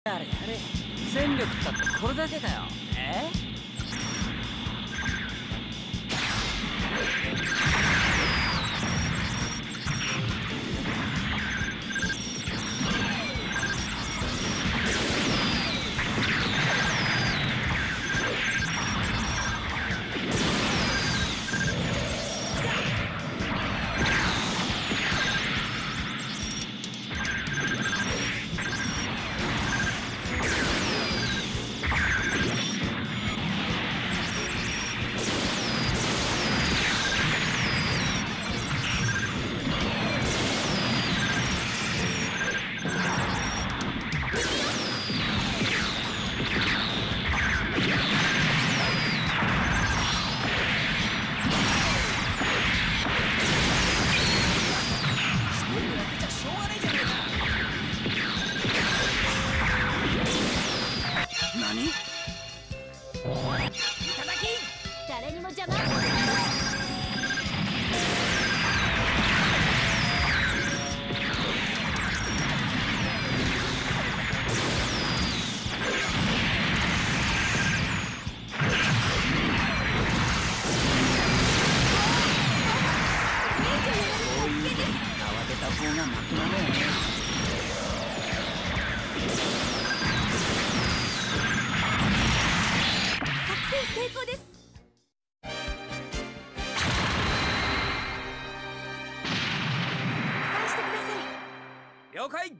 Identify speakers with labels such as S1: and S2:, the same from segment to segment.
S1: やれやれ、戦力ったってこれだけだよ。
S2: 誰にも邪魔をさ
S1: 慌てた方が負けなのよね。
S2: 作戦成功です。返してください。
S1: 了解。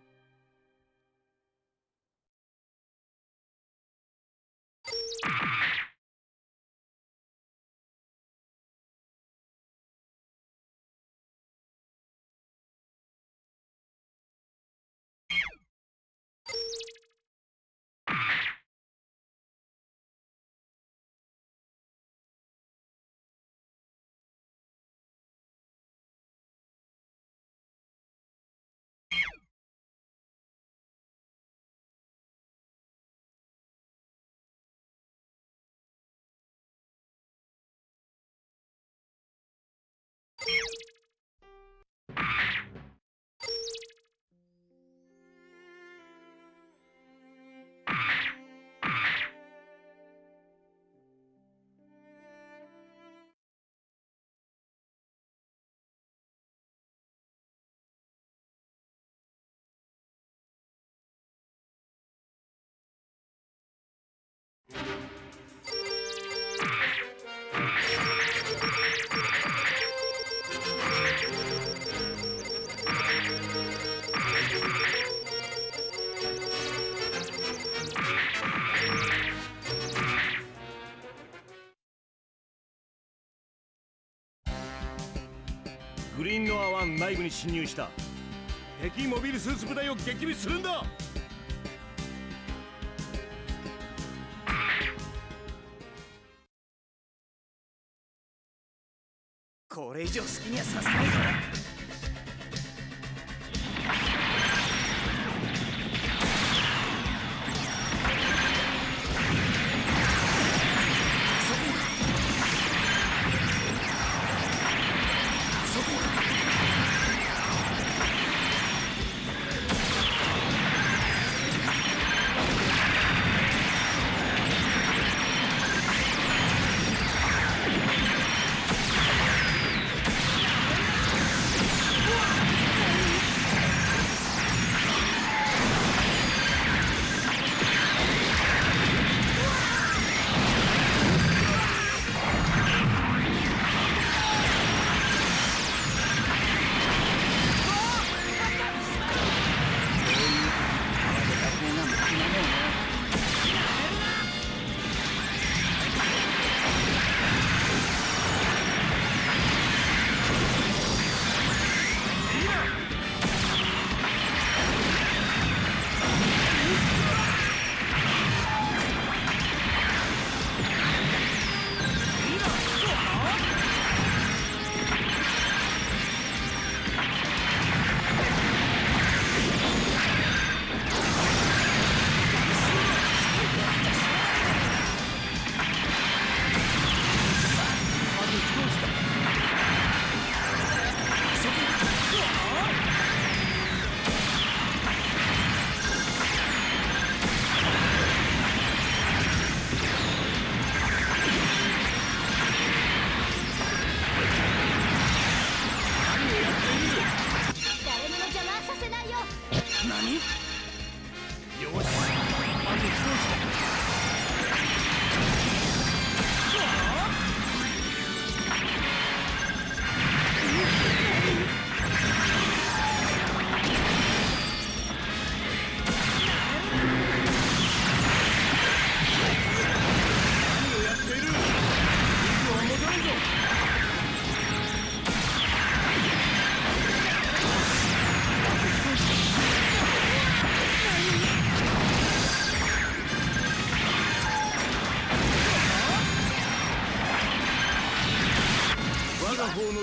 S3: グリーンノア1内部に侵入した。敵モビルスーツ部隊を撃滅するんだ。
S1: これ以上好きにはさせないぞ。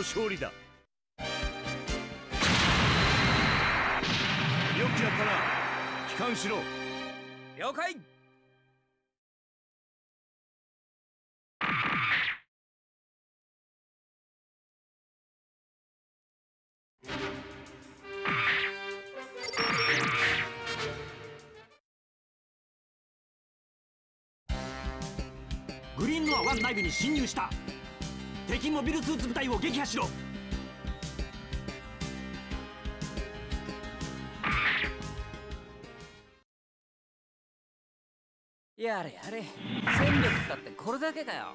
S3: 勝利だ。よくやったな。帰還しろ。
S1: 了解。
S4: グリーンノア1内部に侵入した。敵モビルスーツ部隊を撃破しろ。
S1: やれやれ、戦力だってこれだけかよ。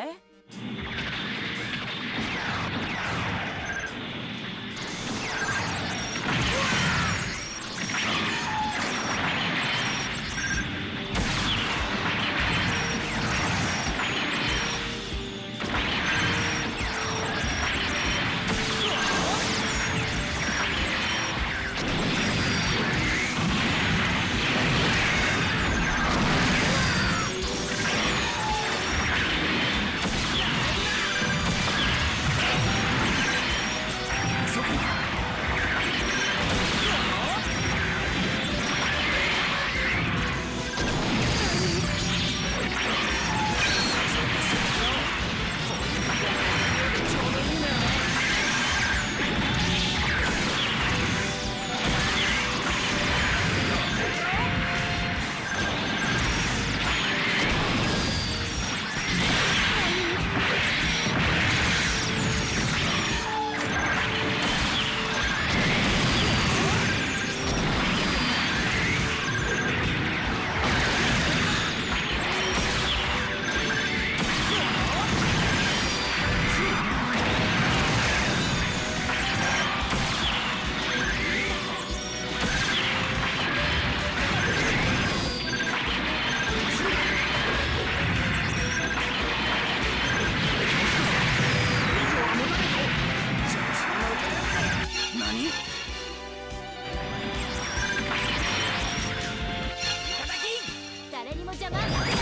S2: 誰にも邪魔させない。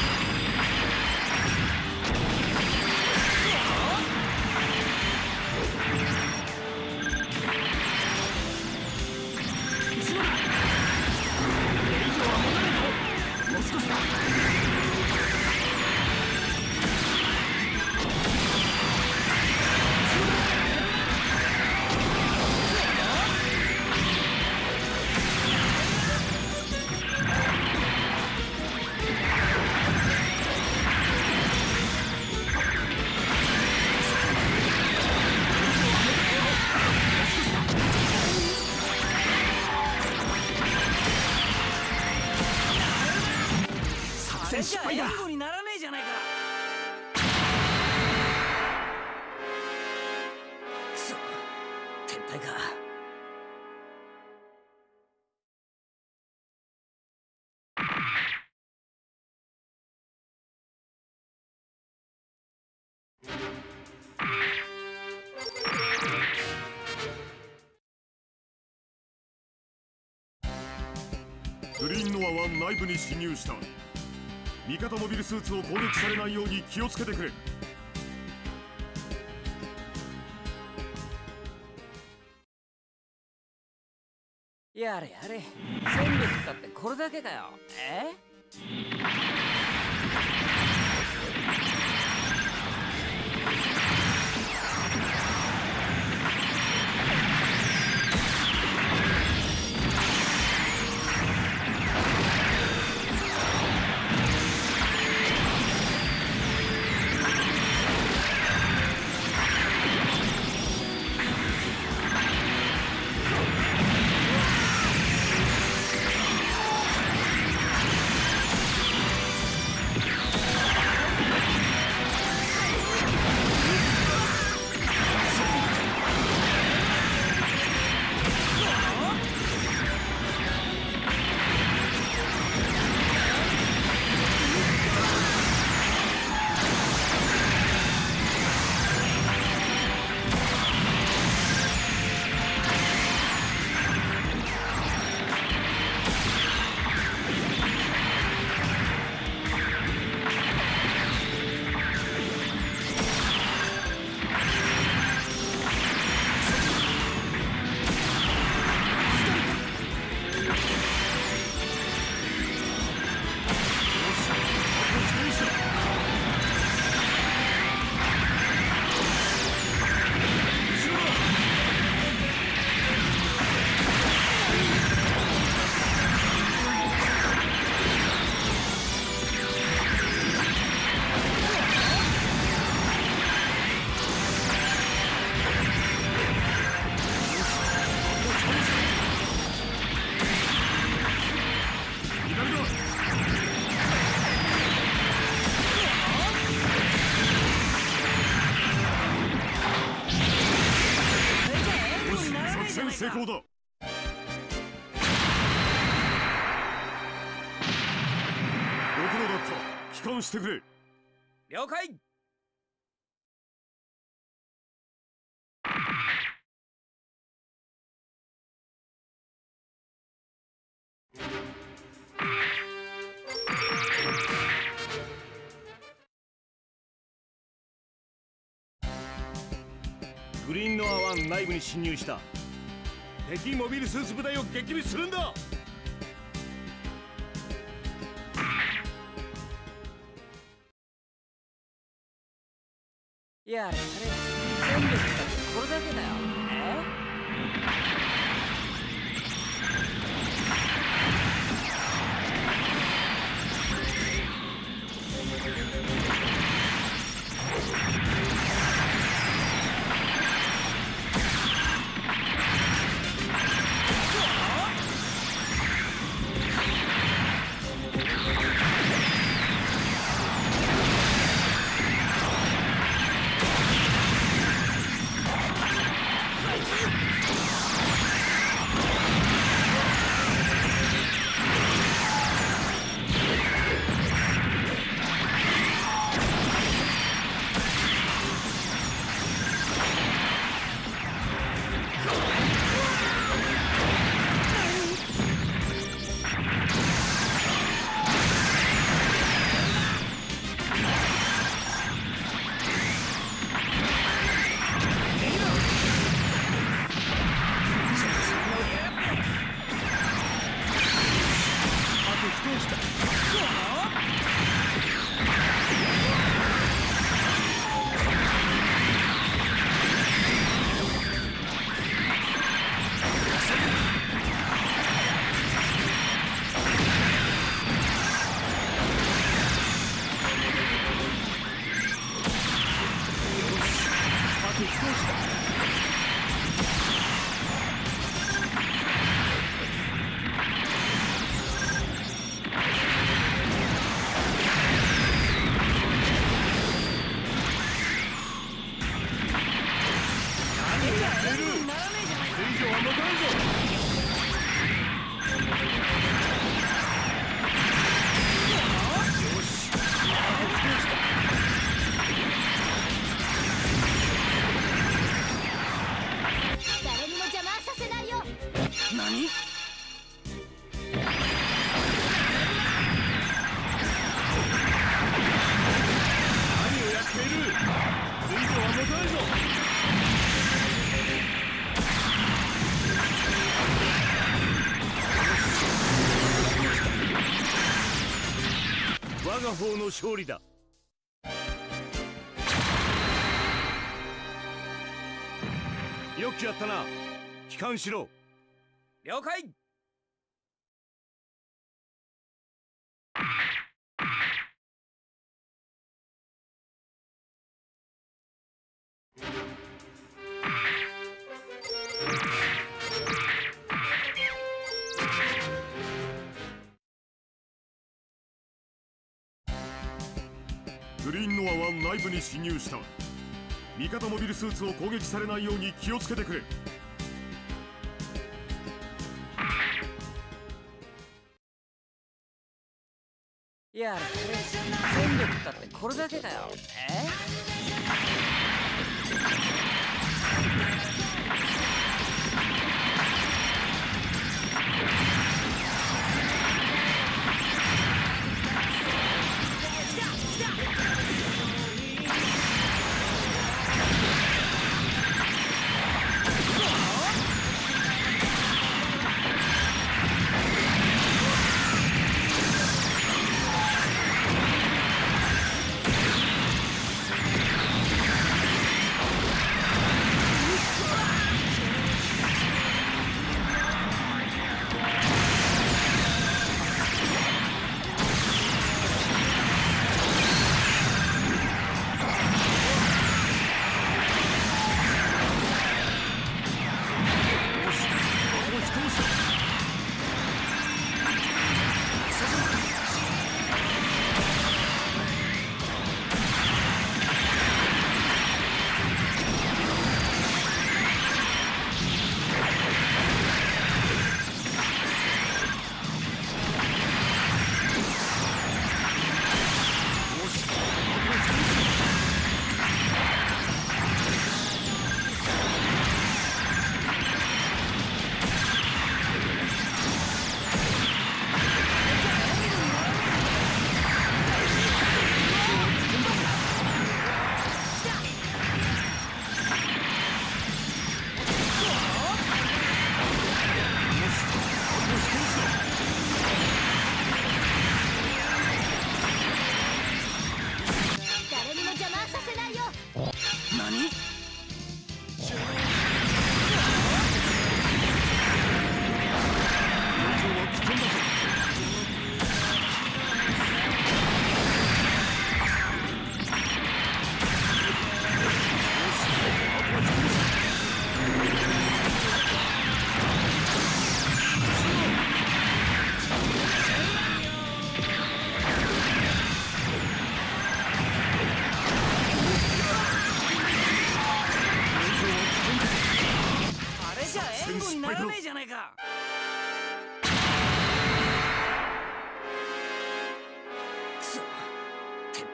S1: あれじゃ援護にならねえじゃないか。くそ、撤退か。
S3: グリーンノア1内部に侵入した。味方モビルスーツを攻撃されないように気をつけてくれ。
S1: やれやれ、戦力だってこれだけかよ。
S3: 成功だ。ご苦労だった。帰還してくれ。
S1: 了解。
S4: グリーンノア1内部に侵入した。敵モビルスーツ部隊を撃滅するんだ。
S1: やれやれ、戦力だってこれだけだよ。
S4: 我が方の勝利だ。よくやったな。帰還しろ。
S1: 了解。
S3: グリーンノア1内部に侵入した。味方モビルスーツを攻撃されないように気をつけてくれ。
S1: やれやれ、戦力だってこれだけだよ。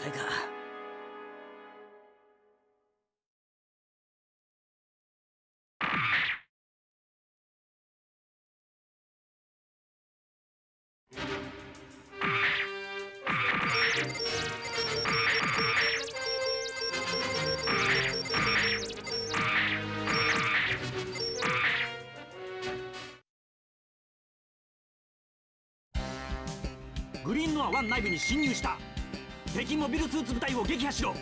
S1: 態か。
S5: グリーンノア1内部に侵入した。敵モビルスーツ部隊を撃破しろ。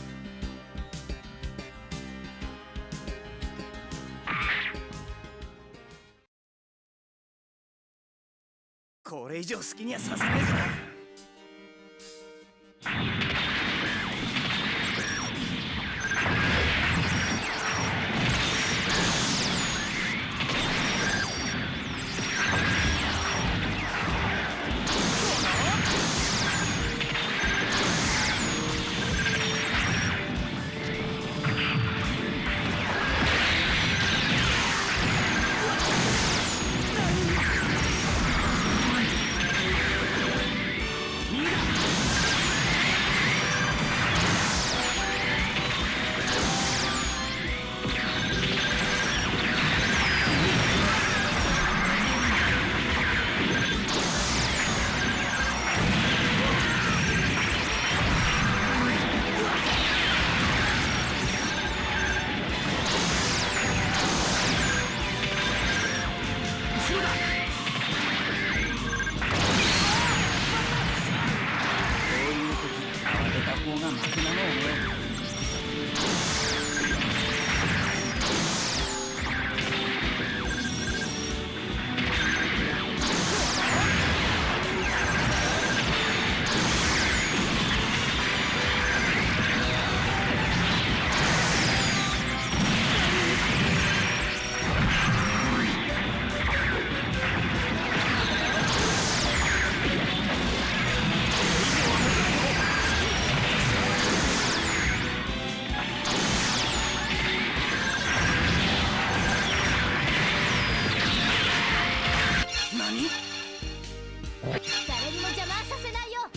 S1: これ以上好きにはさせねえぞ。
S2: 誰にも邪魔はさせないよ。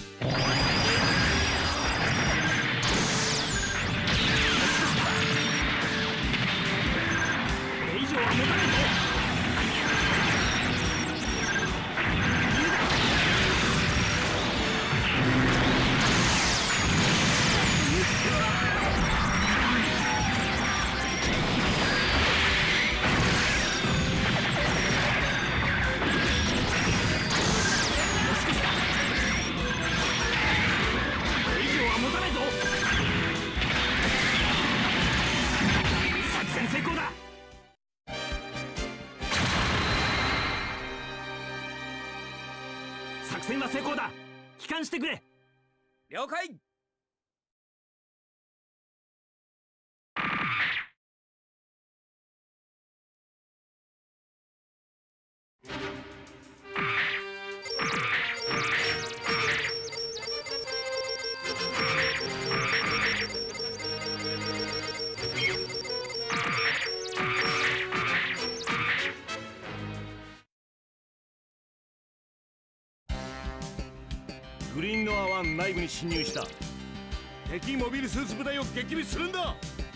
S5: これ以上は持たないぞ。作戦は成功だ。帰還してくれ。
S1: 了解。
S4: グリーンノア1内部に侵入した。敵モビルスーツ部隊を撃滅するんだ。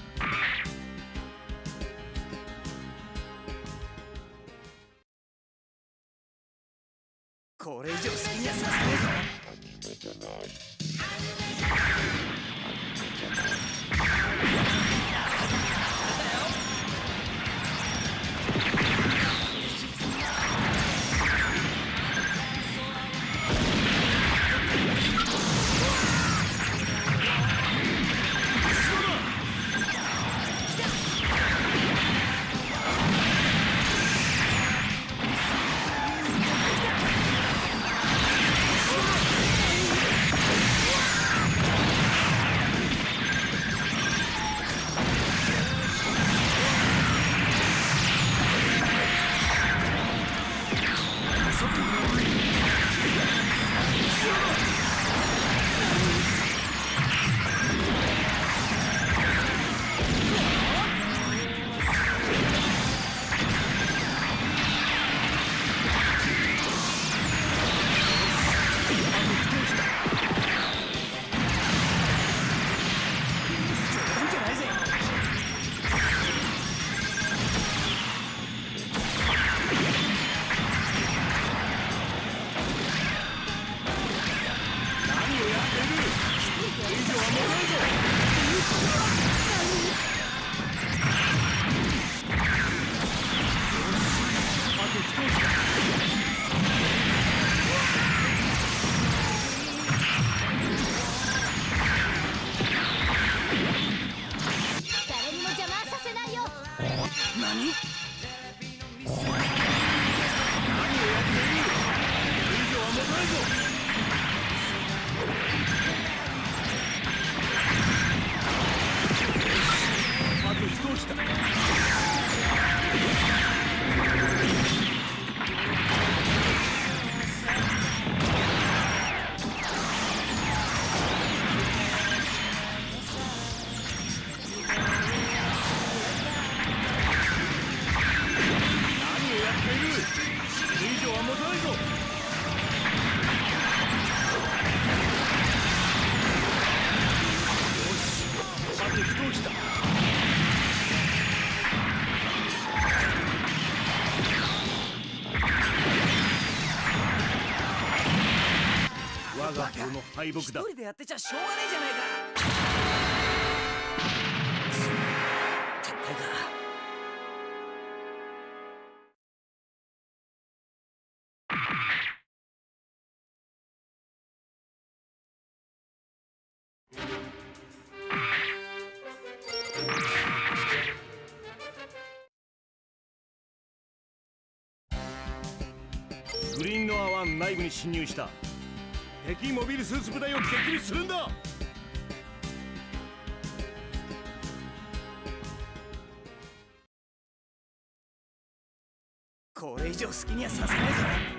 S1: これ以上好きにはさせねえぞ。
S2: 誰にも邪魔させないよ。
S1: 何？
S4: 我が方の敗北だ。
S1: 一人でやってちゃしょうがねえじゃないか。撤退か。
S4: グリーンノア1内部に侵入した。敵モビルスーツ部隊を撃滅するんだ。
S1: これ以上好きにはさせないぞ。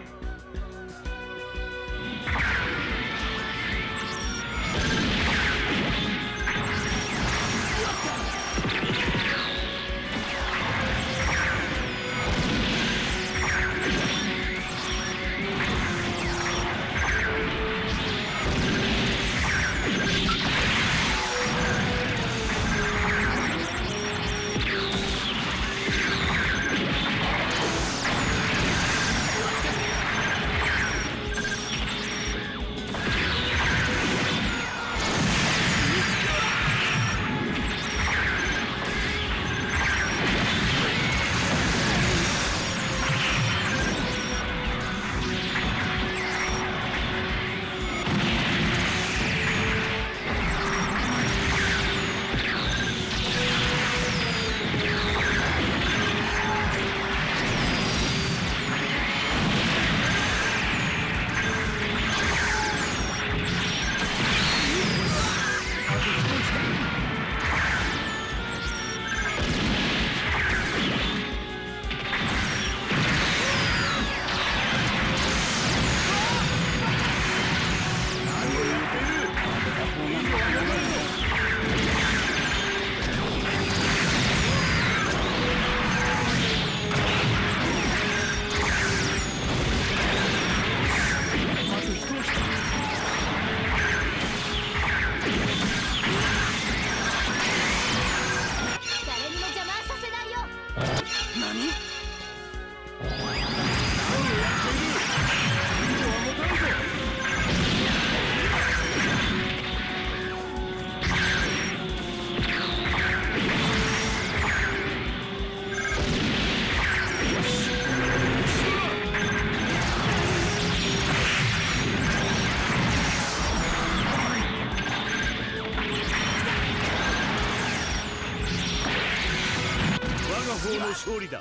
S4: 方の勝利だ。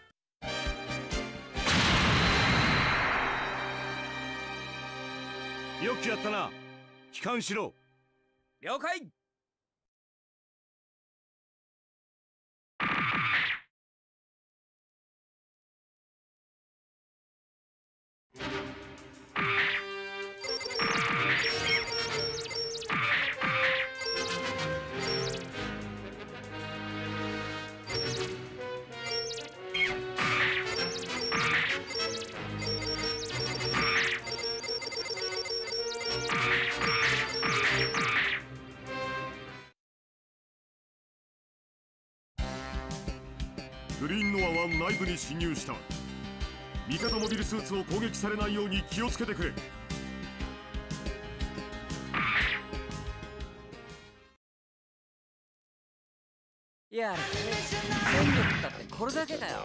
S4: よくやったな。帰還しろ。
S1: 了解。
S3: グリーンノアは内部に侵入した。味方モビルスーツを攻撃されないように気をつけてくれ。
S1: やれ戦力だってこれだけかよ。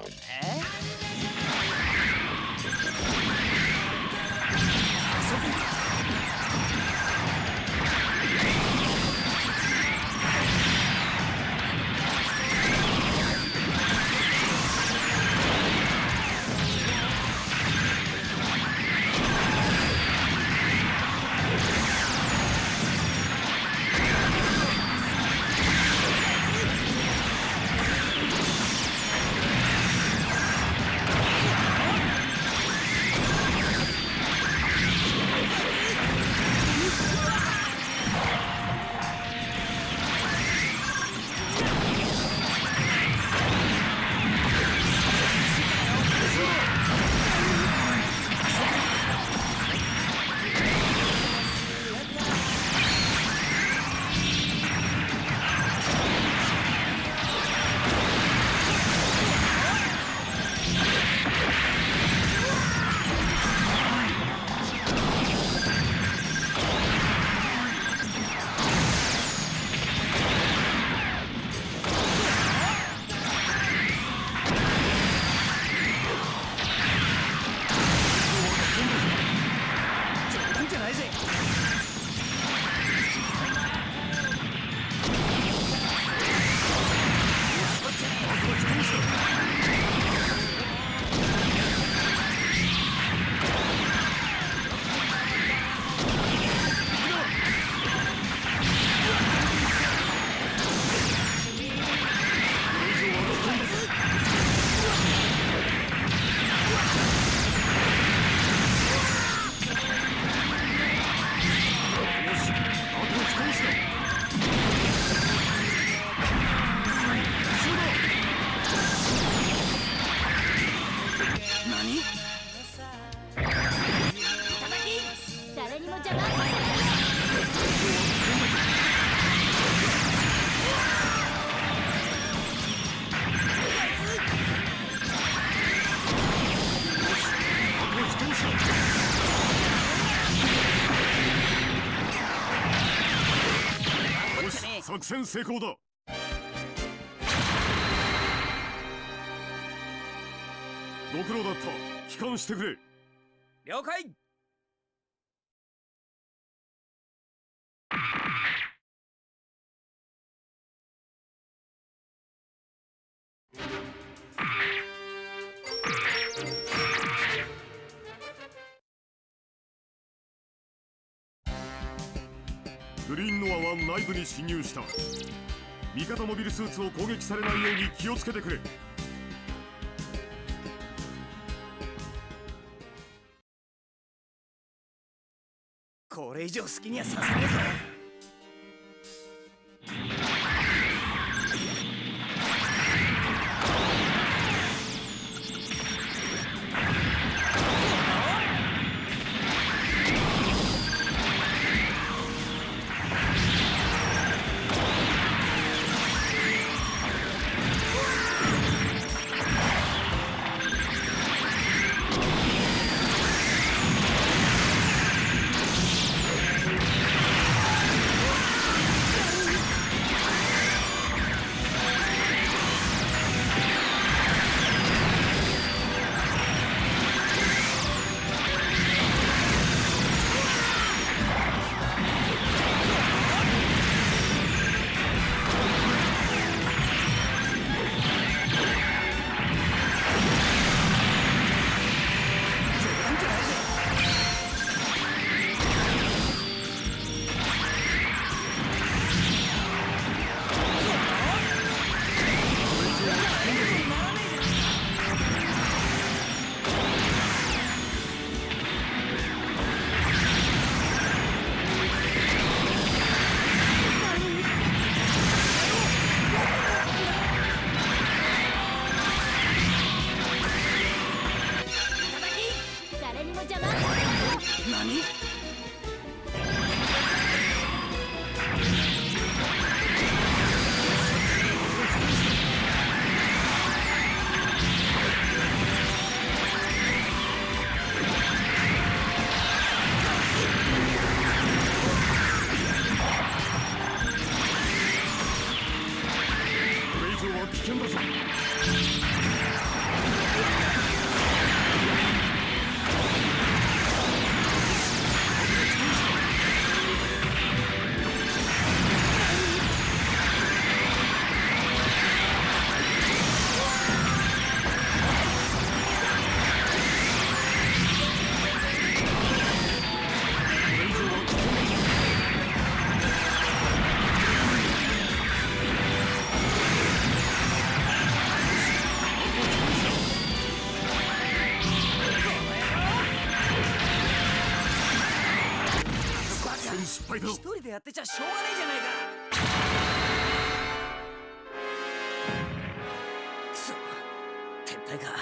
S2: 誰にも邪魔させないよ。
S3: よし、作戦成功だ。ご苦労だった。帰還してくれ。
S1: 了解。
S3: グリーンノアは内部に侵入した。味方モビルスーツを攻撃されないように気をつけてくれ。
S5: これ以上好きにはさせねえぞ。
S3: 失敗だ。
S1: 一人でやってちゃしょうがねえじゃないか。くそ、撤退か。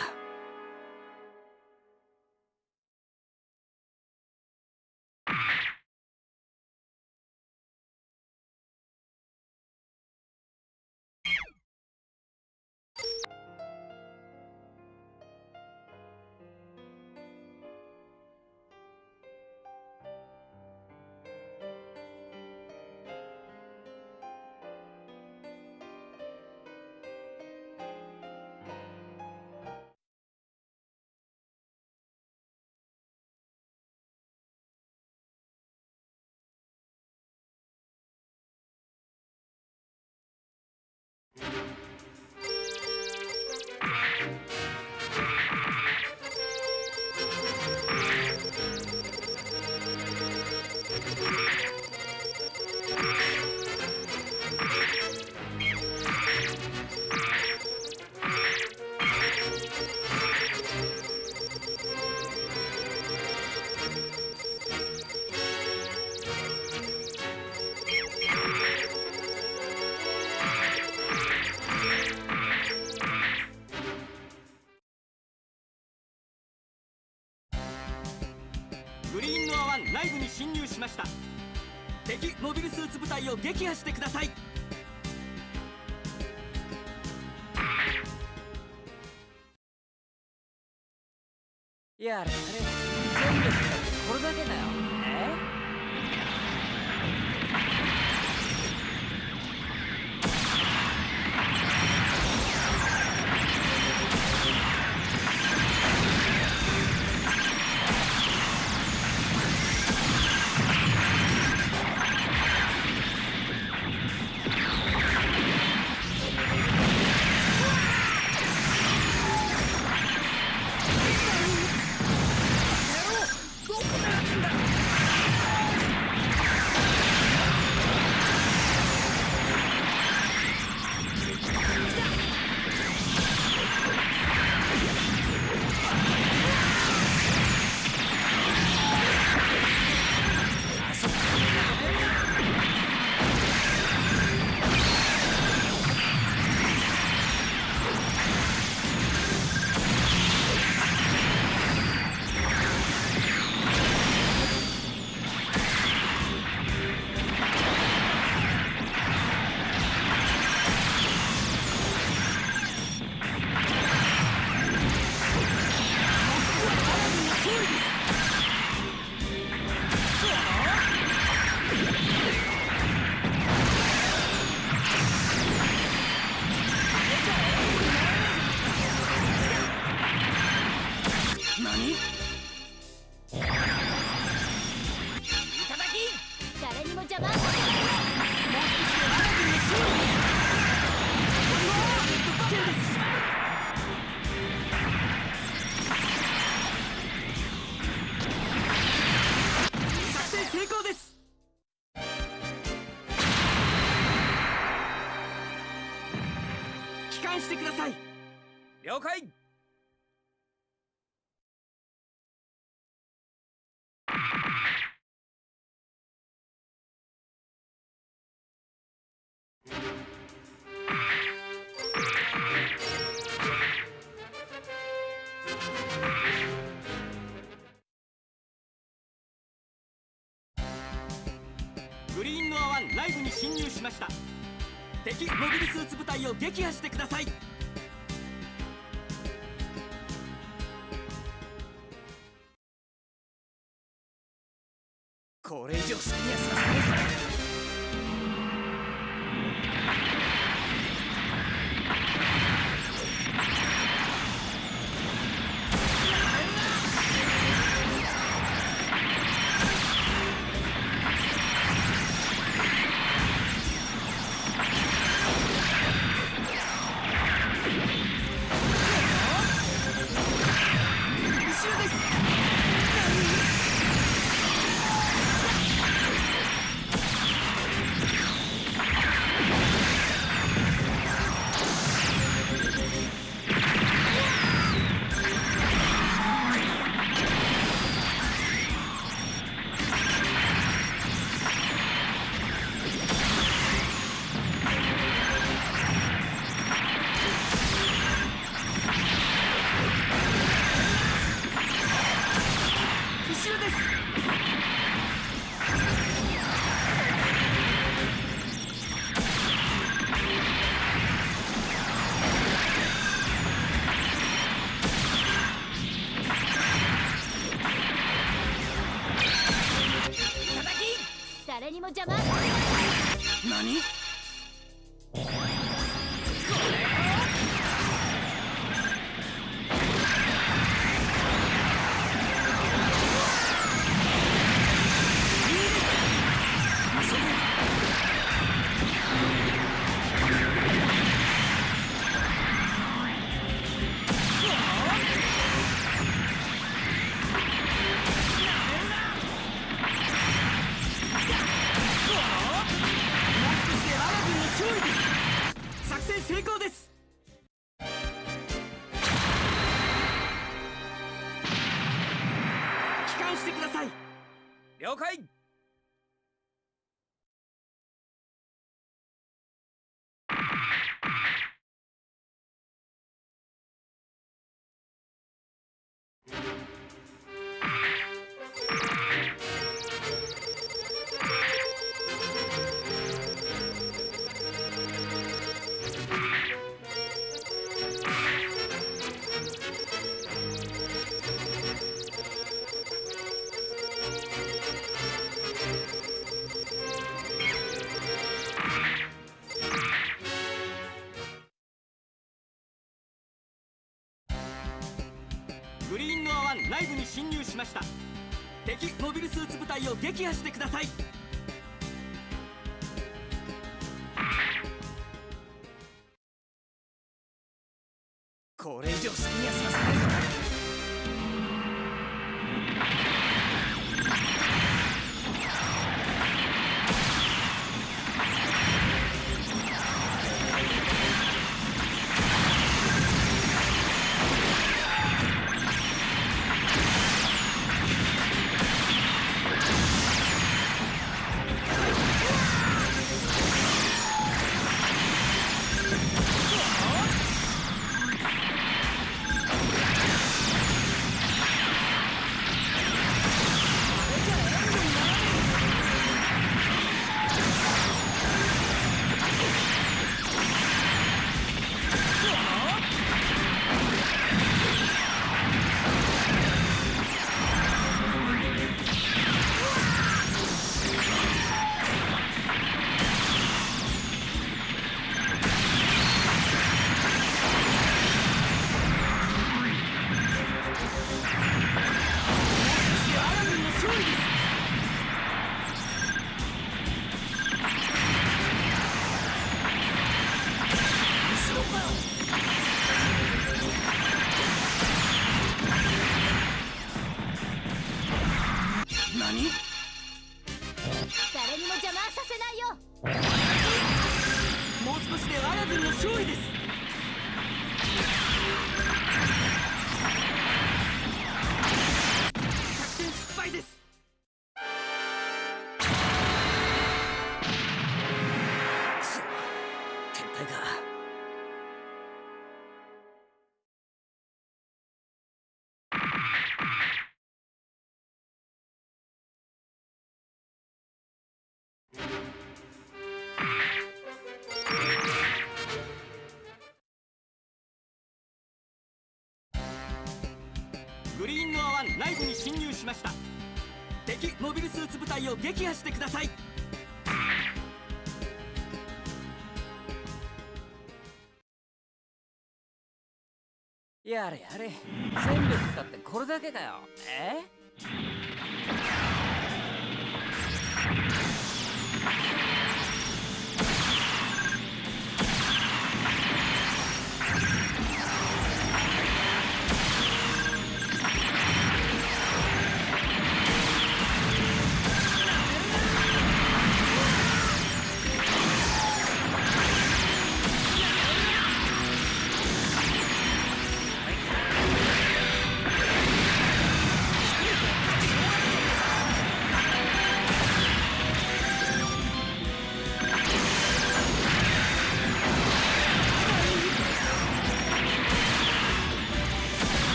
S5: グリーンノア1内部に侵入しました。敵モビルスーツ部隊を撃破してください。
S1: やれやれ、戦力だってこれだけだよ。
S2: 誰にも邪魔させない。
S5: 作戦成功です。帰還してください。
S1: 了解。
S5: グリーンノア1内部に侵入しました。敵モビルスーツ部隊を撃破してください。
S1: これ以上好きにはさせないぞ。
S2: 誰にも邪魔させない。
S5: 何？成功です。帰還してください。
S1: 了解。
S5: グリーンノア1内部に侵入しました。敵モビルスーツ部隊を撃破してください。
S1: これ以上好きにはさせないぞ。
S2: 誰にも邪魔させないよ。
S5: もう少しで我が軍の勝利です。作戦失敗です。
S1: くそ、撤退か。
S5: グリーンノア1内部に侵入しました。敵モビルスーツ部隊を撃破してください。
S1: やれやれ、戦力だってこれだけかよ。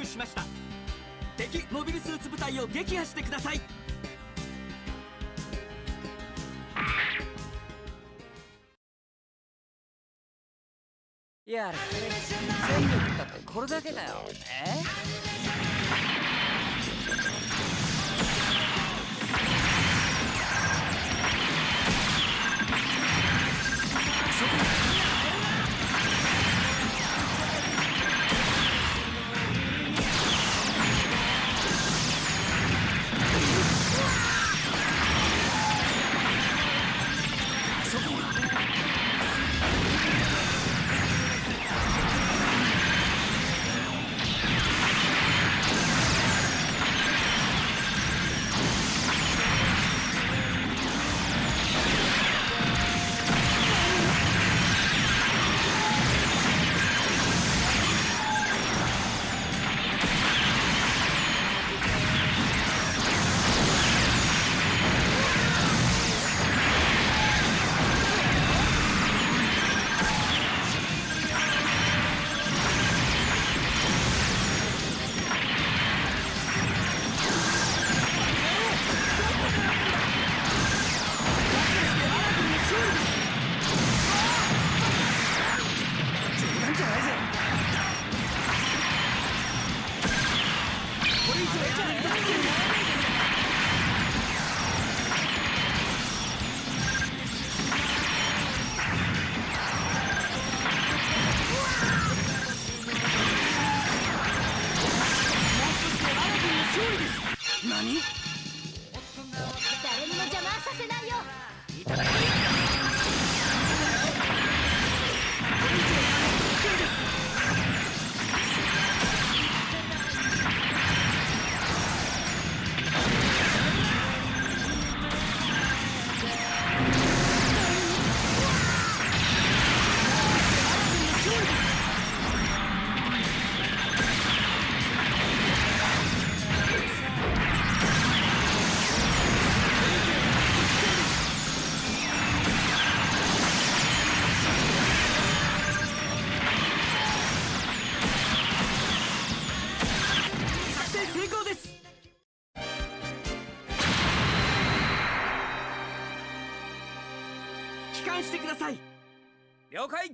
S5: しました。敵モビルスーツ部隊を撃破してください。
S1: やれやれ、戦力だってこれだけだよ。
S2: 誰にも邪魔させないよ。
S5: 帰還してください。
S1: 了解。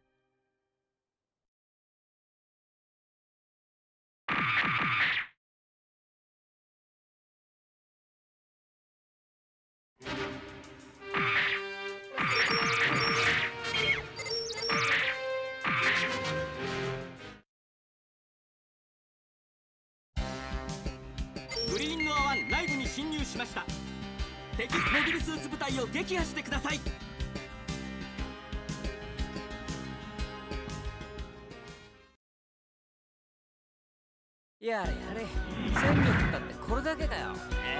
S5: グリーンノア1内部に侵入しました。敵モビルスーツ部隊を撃破してください。
S1: やれやれ、戦力だってこれだけだよ。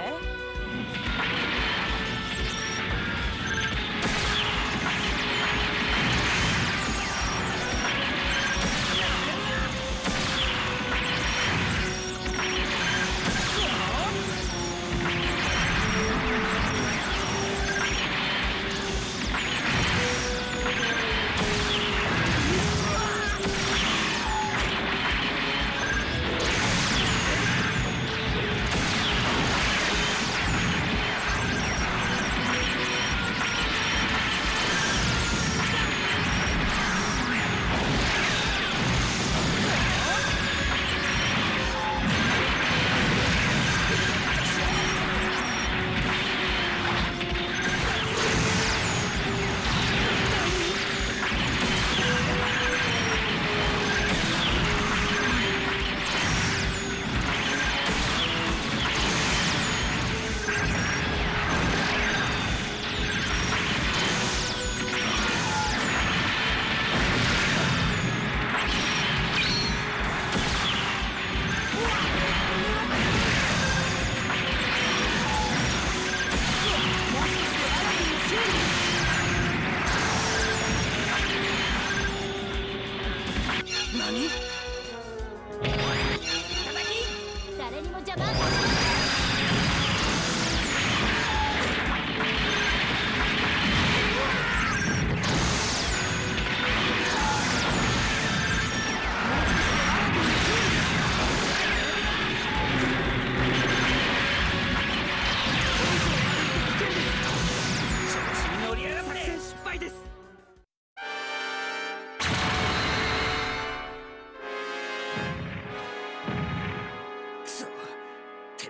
S2: 誰にも邪魔させない。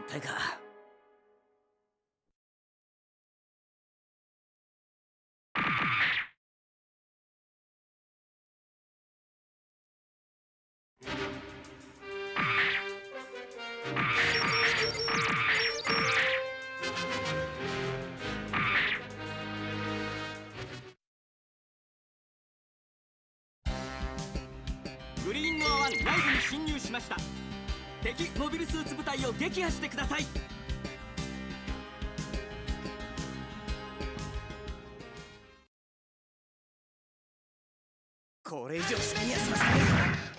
S1: 態か。
S5: グリーンノア1内部に侵入しました。敵モビルスーツ部隊を撃破してください。
S1: これ以上好きにはさせないぞ。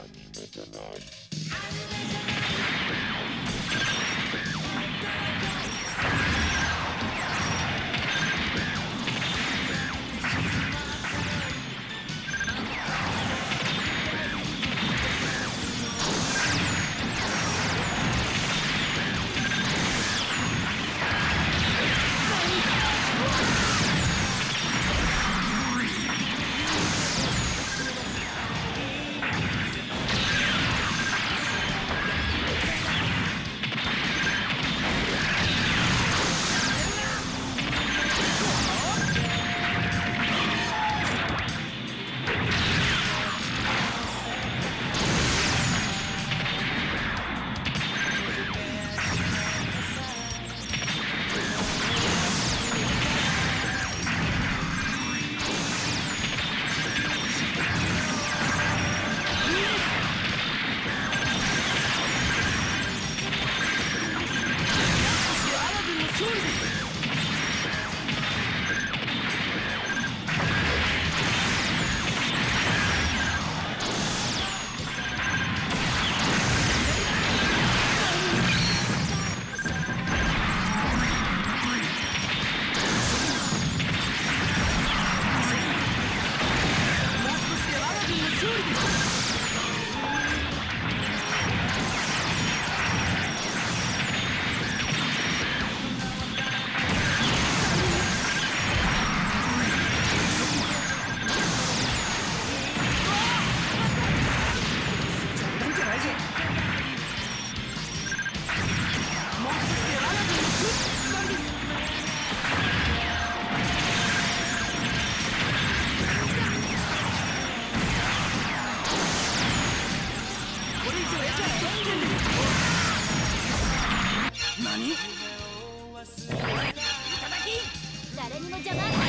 S2: 誰にも邪魔させないよ。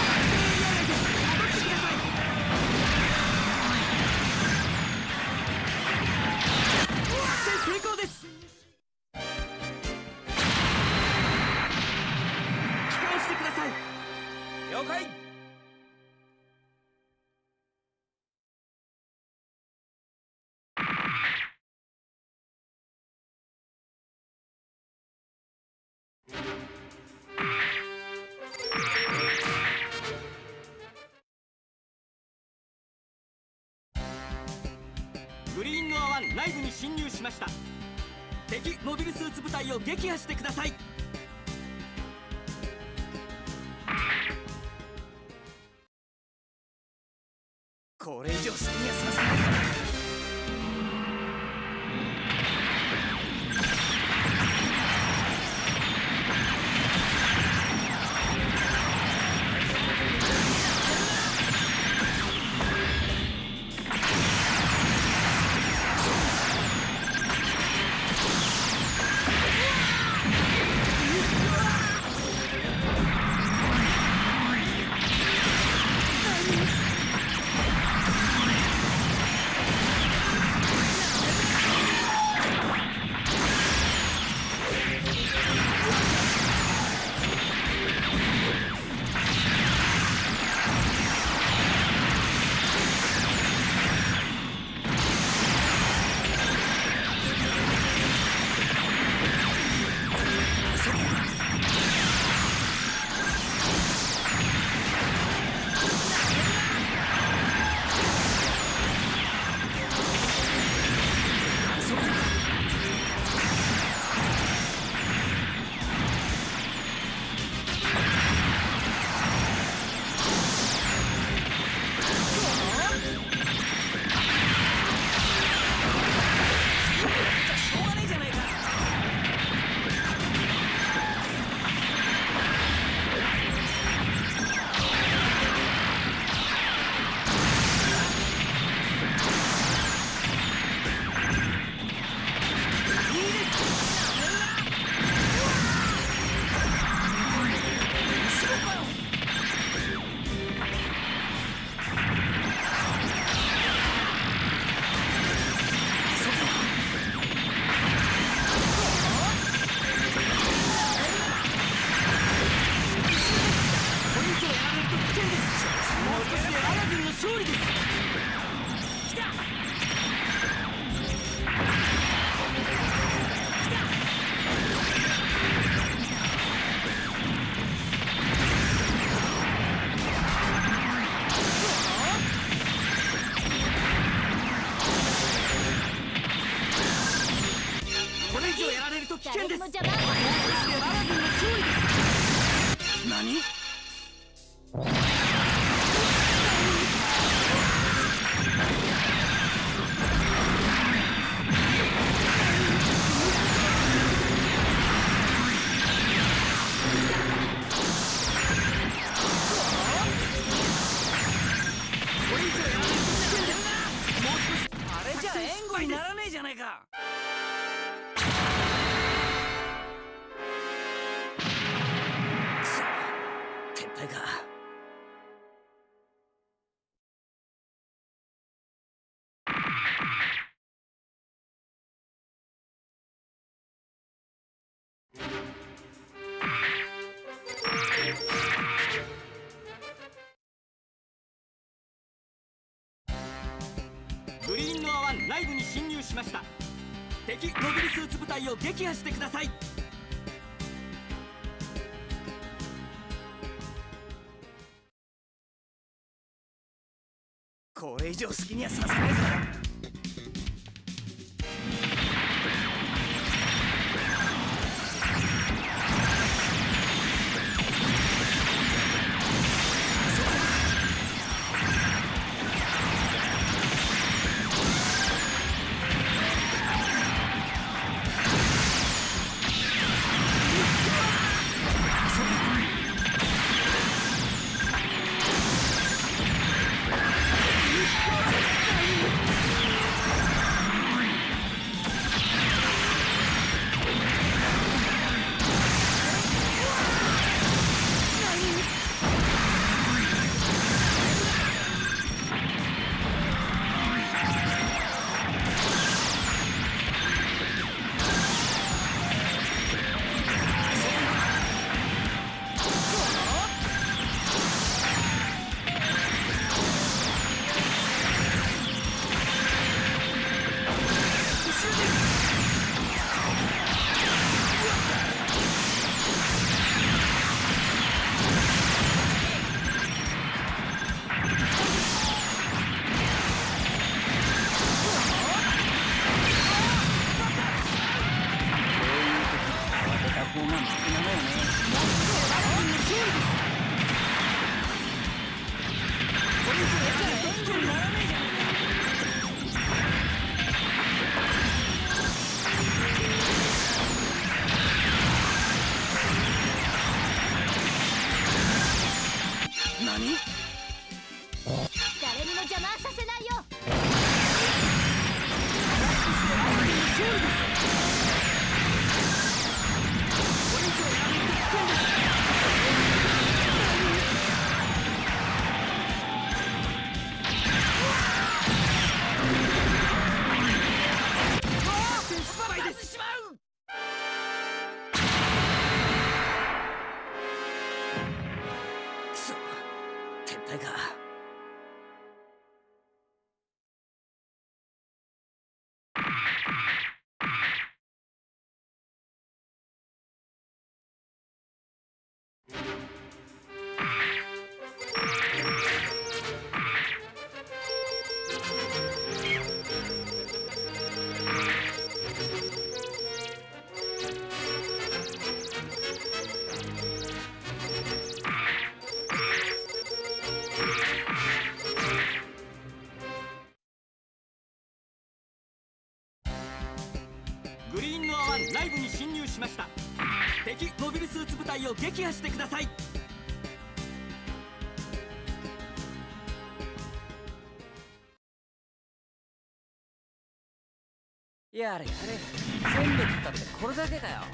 S5: 成功です。帰還してください。
S1: 了解。
S5: グリーンノア1内部に侵入しました。敵モビルスーツ部隊を撃破してください。
S1: これ以上好きにはさせないぞ。
S2: 敵
S5: これ以上やられると危険です。
S2: 誰にも邪魔はさせないよ。
S5: アラディンの勝利です。何？
S1: あれじゃ援護にならねえじゃないか。くそ、撤退か。
S5: グリーンノア1内部に侵入しました。敵モビルスーツ部隊を撃破してください。
S1: これ以上好きにはさせないぞ。
S2: 誰にも邪魔はさせないよ。
S1: くそ、撤退か。
S5: グリーンノア1内部に侵入しました。敵モビルスーツ部隊を撃破してください。
S1: やれやれ、戦力ったってこれだけかよ。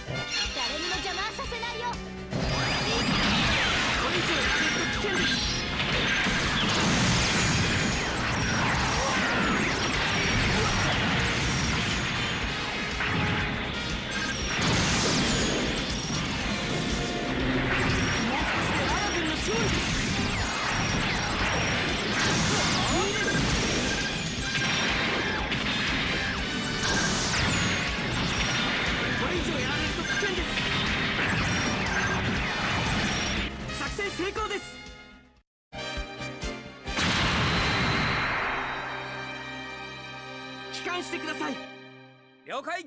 S2: 誰にも邪魔はさせないよ。
S5: これ以上やられると危険です。もう少しでアラブンの勝利です。これ以上やられると危険です。作戦成功です。帰還してください。
S1: 了解。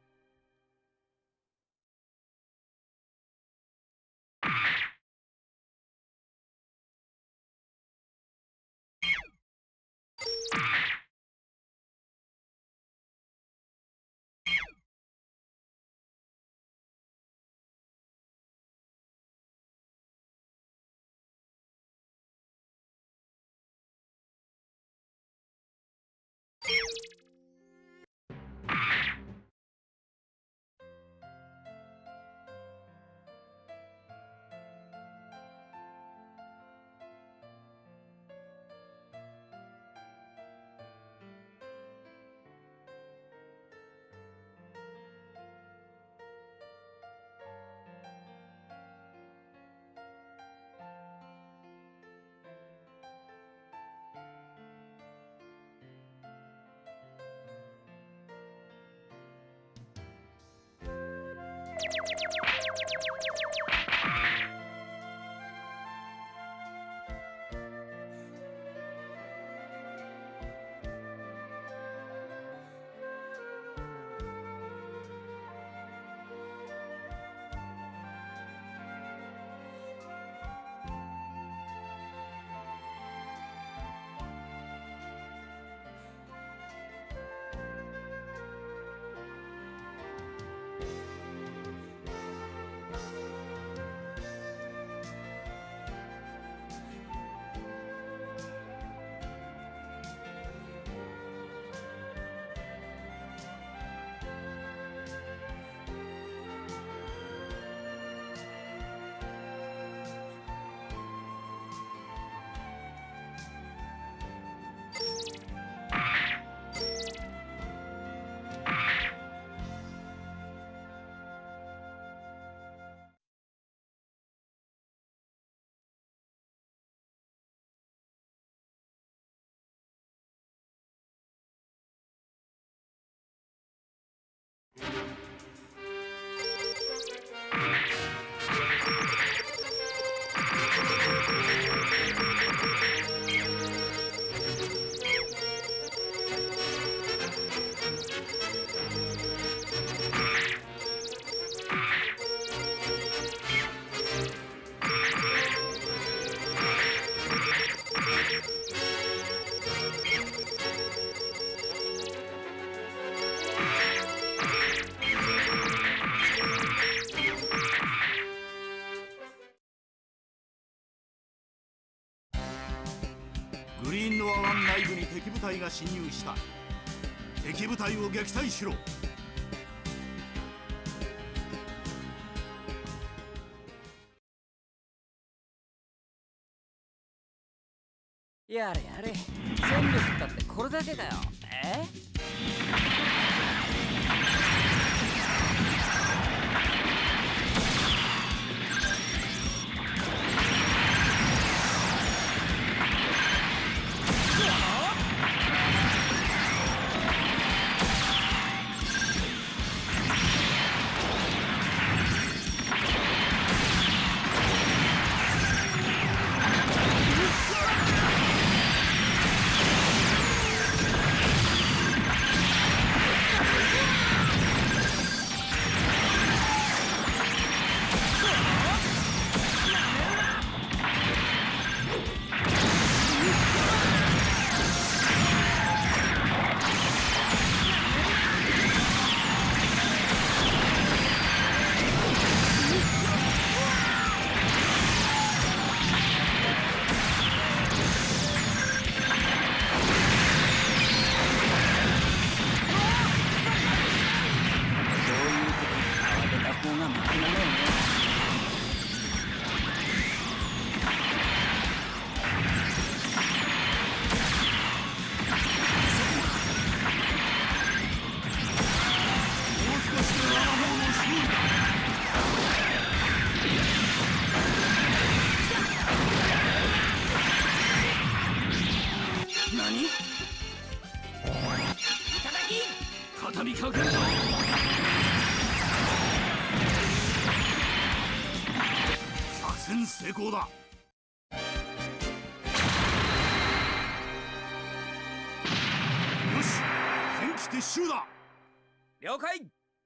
S6: グリーンノア湾内部に敵部隊が侵入した。敵部隊を撃退しろ。
S1: やれやれ、戦力ったってこれだけかよ。
S6: 成功だ。よし、前期撤収だ。
S5: 了解。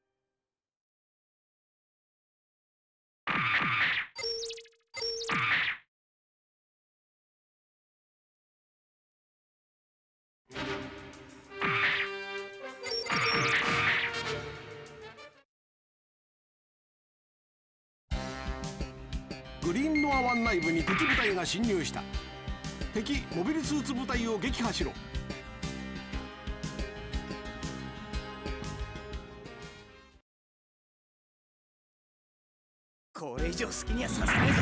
S4: グリーンノア湾内部に敵部隊が侵入した。敵モビルスーツ部隊を撃破しろ。
S5: これ以上好きにはさせないぞ。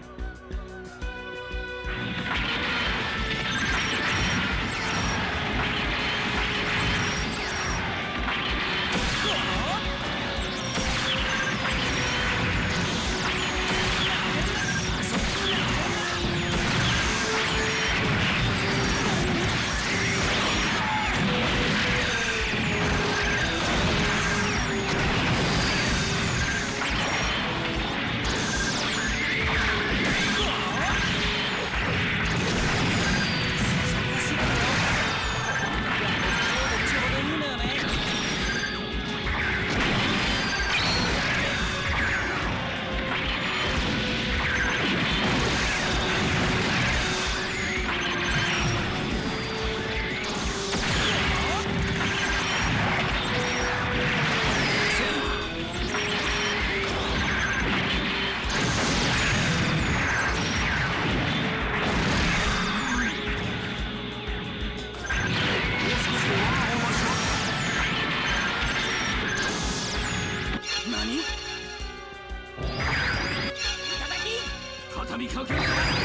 S5: 畳みかける。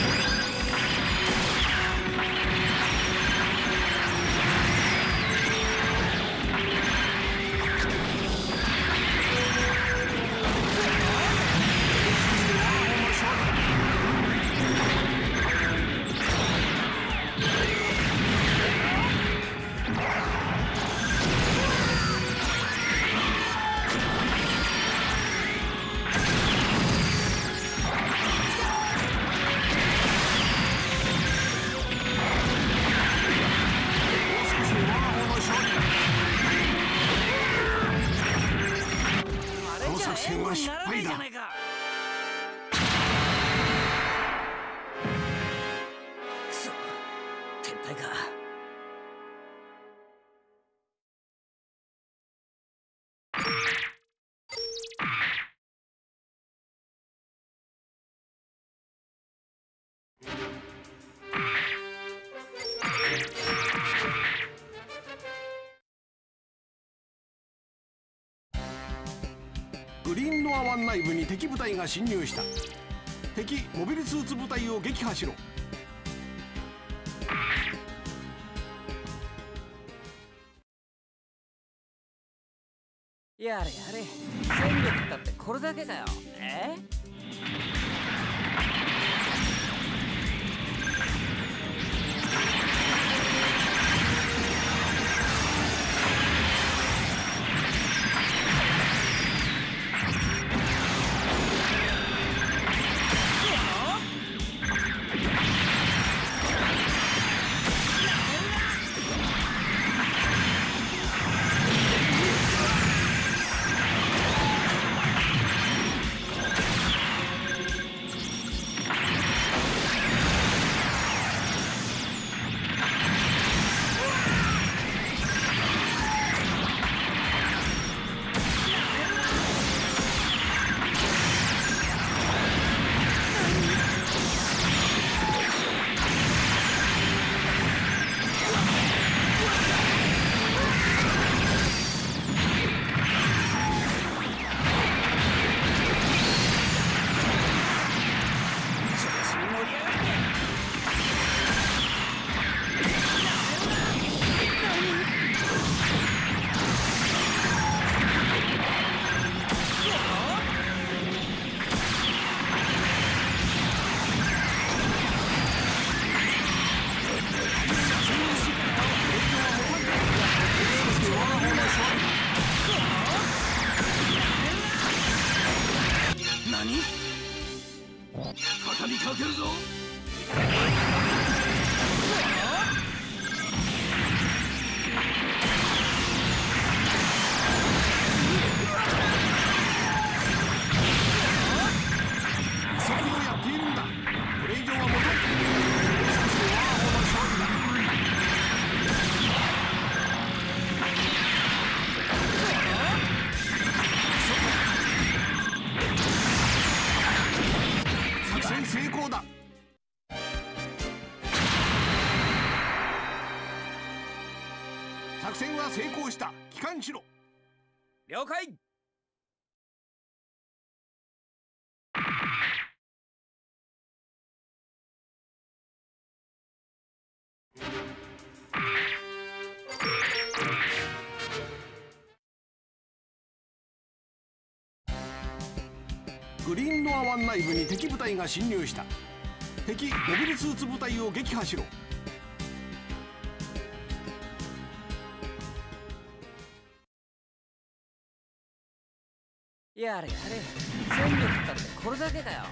S4: 戦は失敗だ。
S5: くそ、撤退か。
S4: グリーンノア湾内部に敵部隊が侵入した。敵モビルスーツ部隊を撃破しろ。
S1: やれやれ、戦力ったってこれだけかよ。
S6: かけるぞ。
S4: そこをやっているんだ。これ以上はもたん。少しで我が方の勝利だ。作戦成功だ。作戦は成功した。帰還しろ。
S1: 了解。
S4: グリーンノア湾内部に敵部隊が侵入した。敵モビルスーツ部隊を撃破しろ。
S1: やれやれ、戦力ったってこれだけかよ。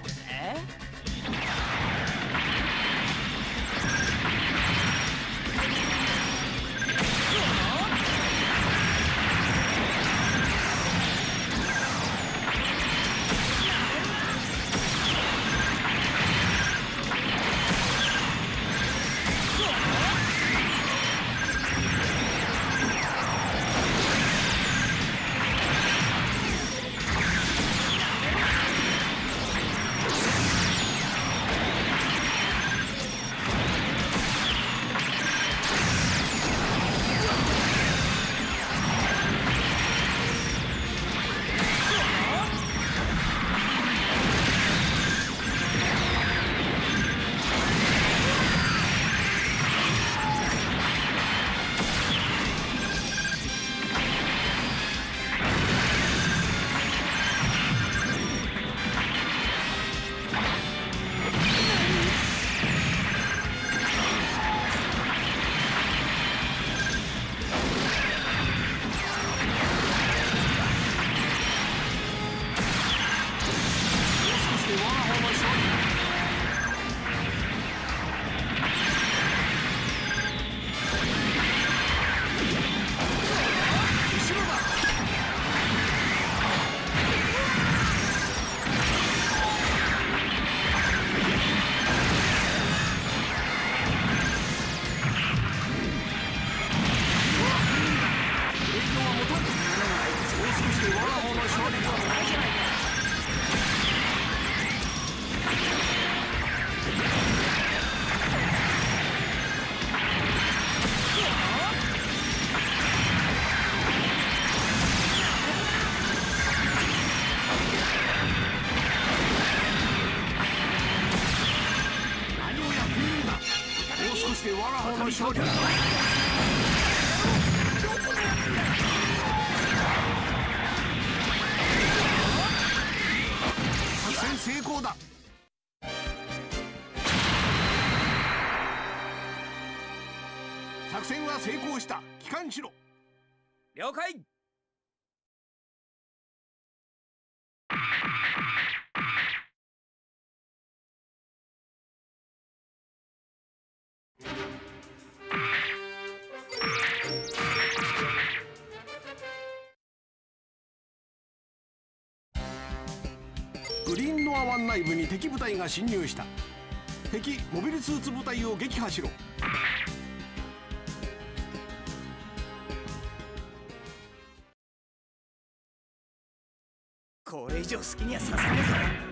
S4: 勝利だ。作戦成功だ。作戦は成功した。帰還しろ。
S1: 了解。
S4: グリーンノア湾内部に敵部隊が侵入した。敵モビルスーツ部隊を撃破しろ。
S5: これ以上好きにはさせねえぞ。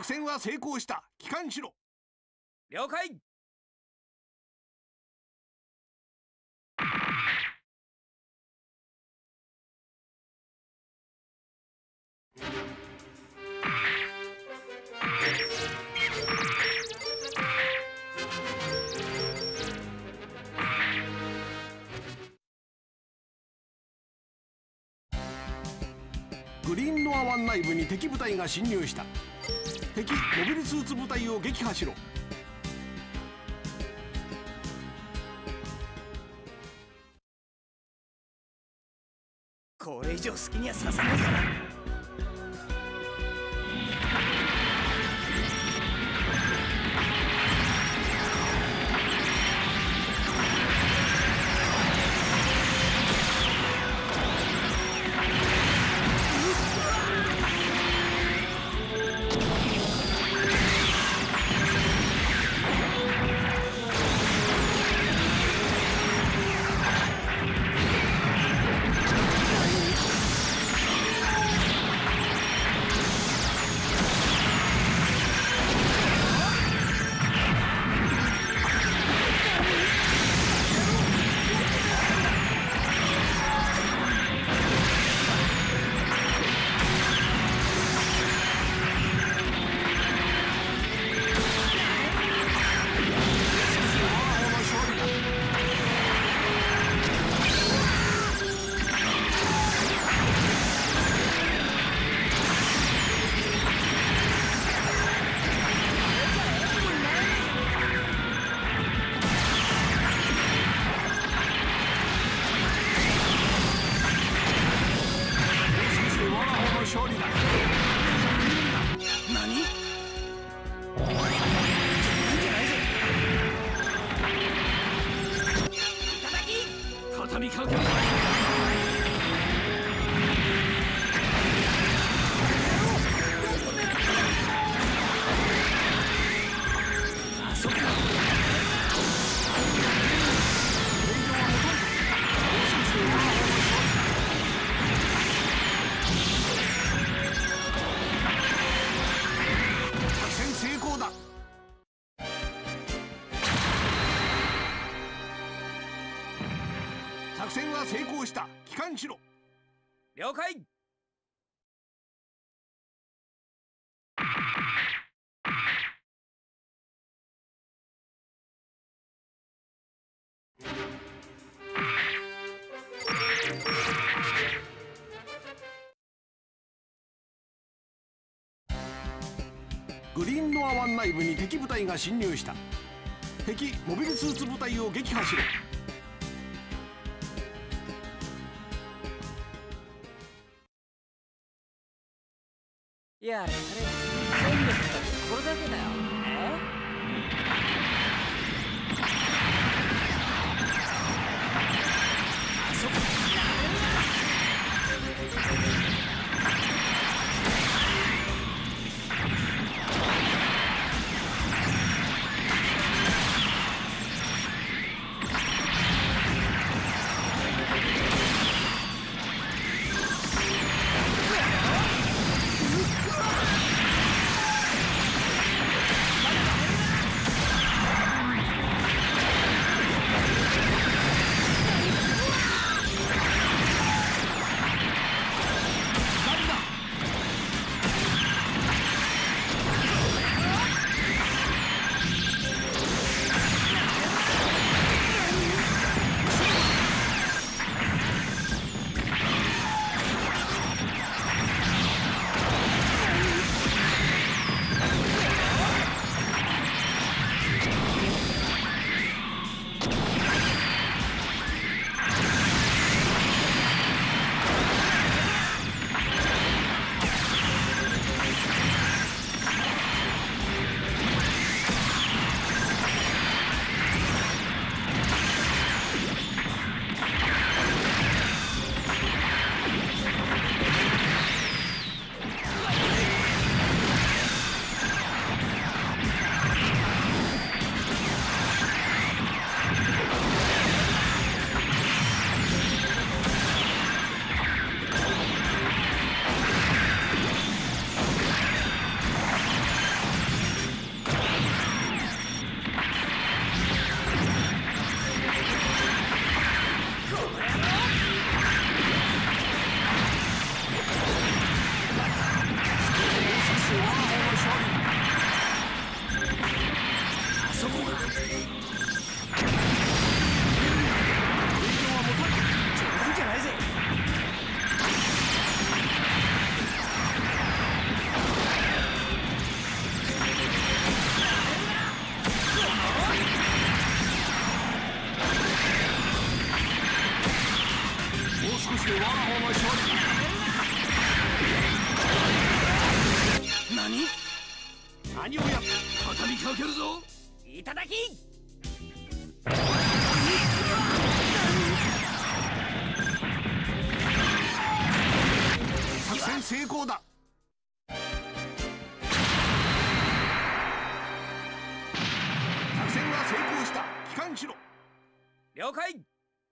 S4: 戦は成功した。帰還しろ。
S1: 了解。
S4: グリーンノア湾内部に敵部隊が侵入した。敵モビルスーツ部隊を撃破しろ。
S5: これ以上好きにはさせないぞ。
S4: 作戦は成功した。帰還しろ。
S1: 了解。
S4: グリーンノア湾内部に敵部隊が侵入した。敵モビルスーツ部隊を撃破しろ。
S1: やれやれ、戦力だってこれだけだよ。あそこ
S5: 冗談じゃないぜ。
S4: もう少しで我が方の勝利。何をやっ畳みかけるぞ。
S5: いただき。
S4: 作戦成功だ。作戦は成功した。帰還しろ。
S5: 了解。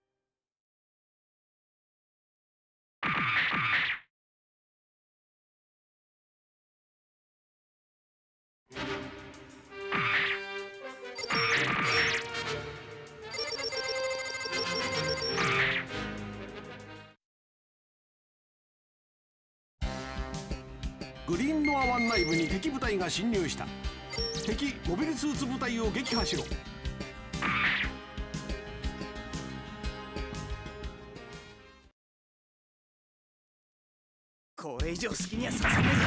S4: グリーンノア湾内部に敵部隊が侵入した。敵モビルスーツ部隊を撃破しろ。
S5: これ以上好きにはさせないぞ。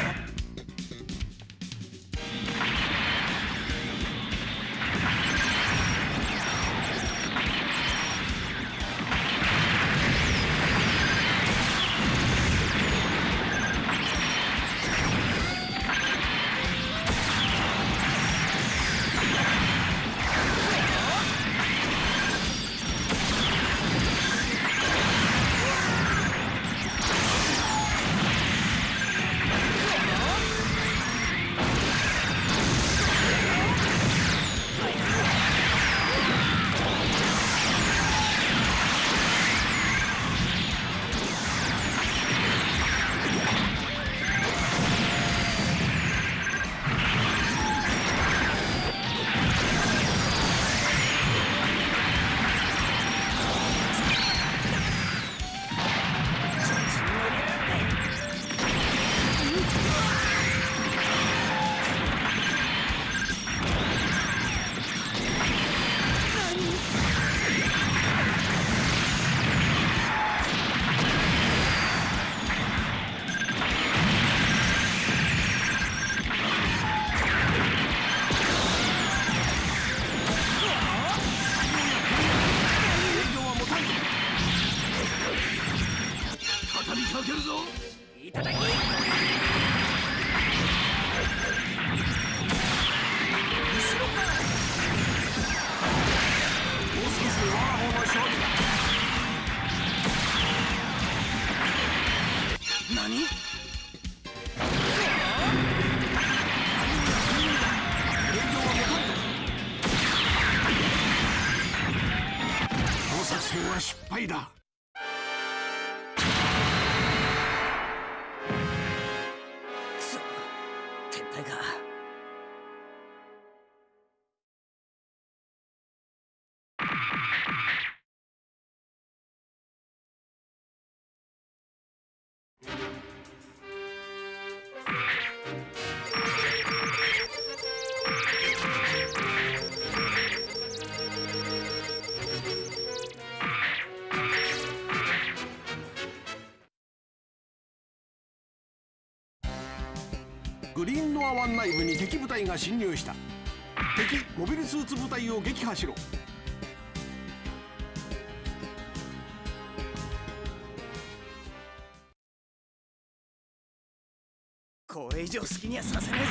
S5: いただき。後ろか。
S4: もう少しで我が方の勝利だ。何？この作戦は失敗だ。グリーンノア湾内部に敵部隊が侵入した。敵モビルスーツ部隊を撃破しろ。
S5: これ以上好きにはさせないぞ。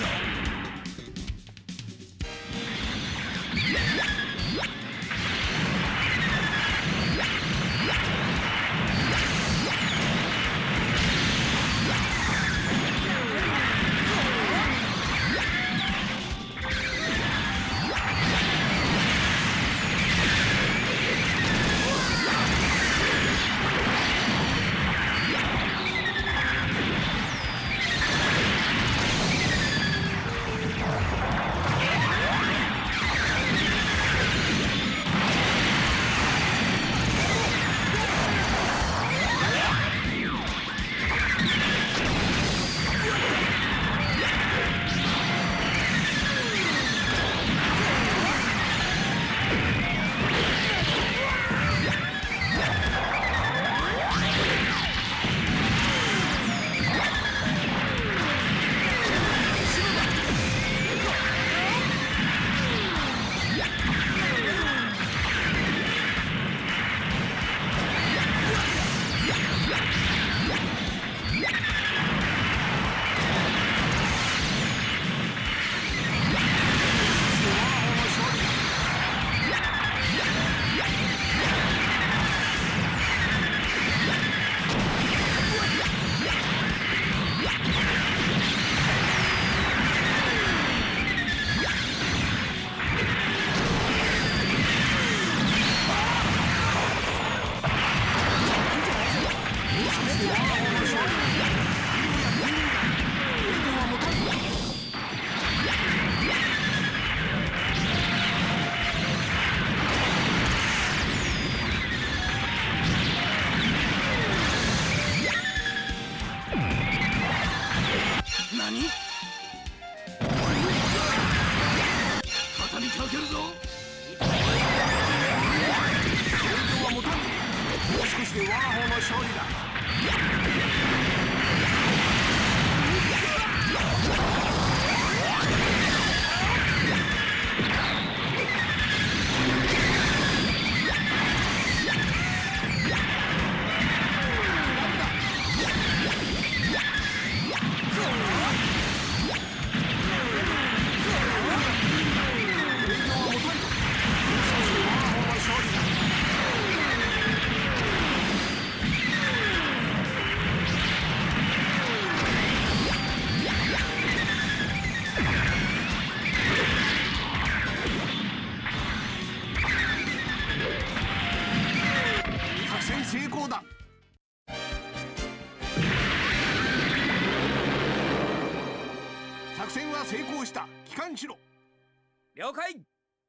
S4: が成功した。帰還しろ。
S1: 了解。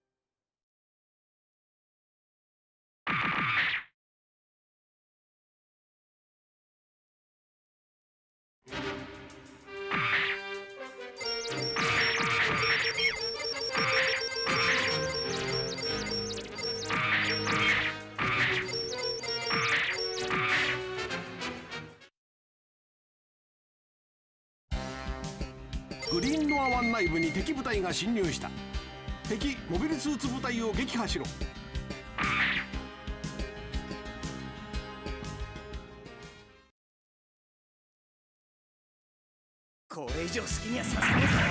S4: グリーンノア湾内部に敵部隊が侵入した。敵モビルスーツ部隊を撃破しろ。
S5: これ以上好きにはさせねえぞ。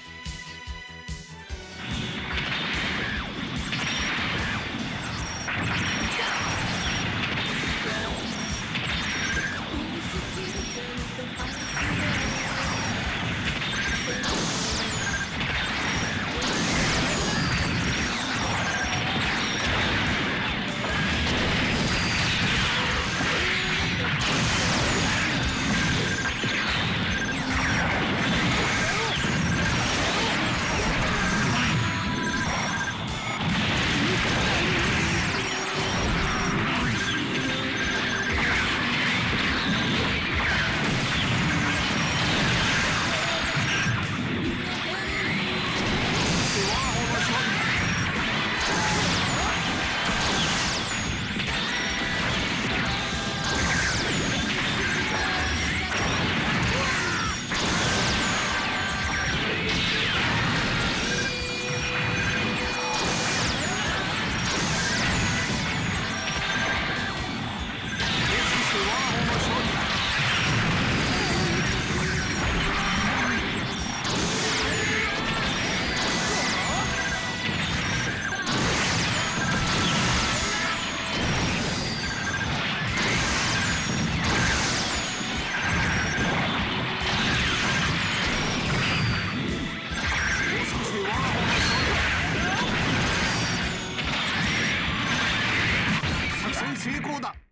S4: 成功だ。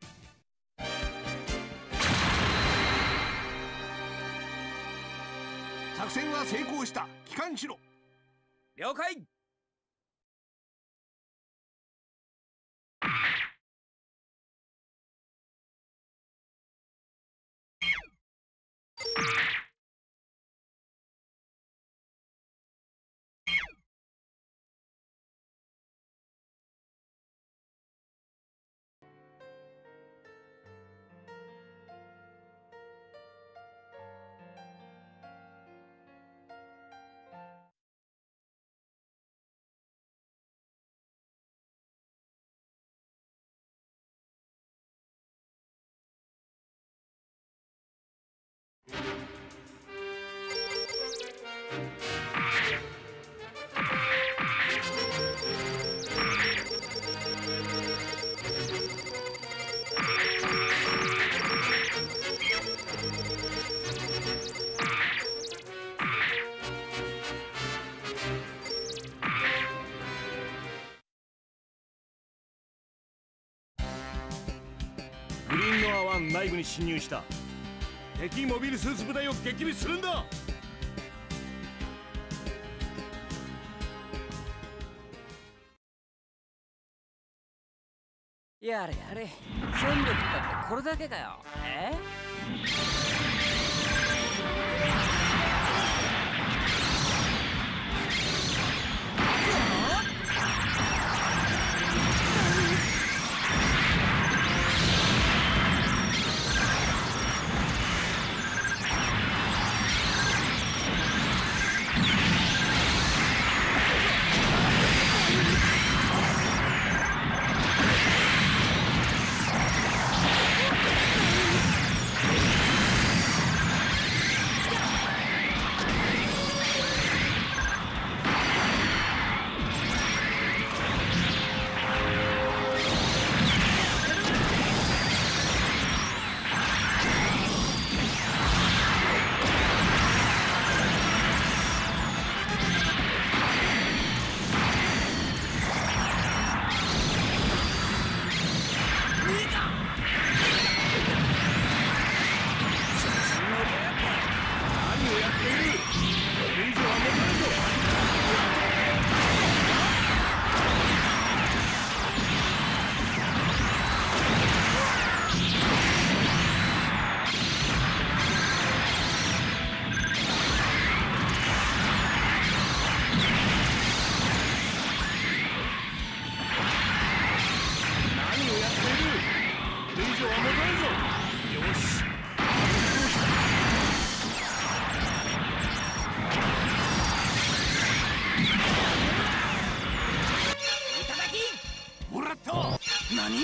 S4: 作戦は成功した。帰還しろ。
S1: 了解。
S3: グリーンノア湾内部に侵入した。敵モビルスーツ部隊を撃滅するんだ。
S1: やれやれ、戦力ったってこれだけかよ。
S5: 何？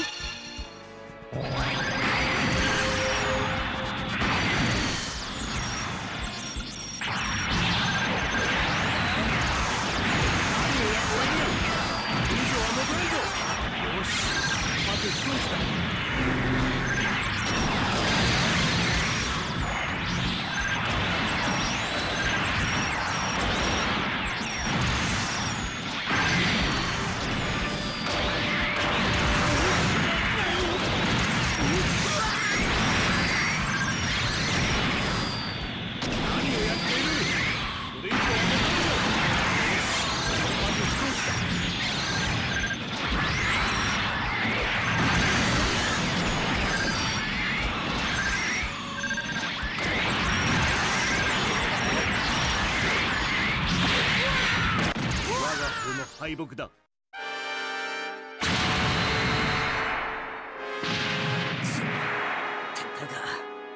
S6: 敗北だ。
S1: たか。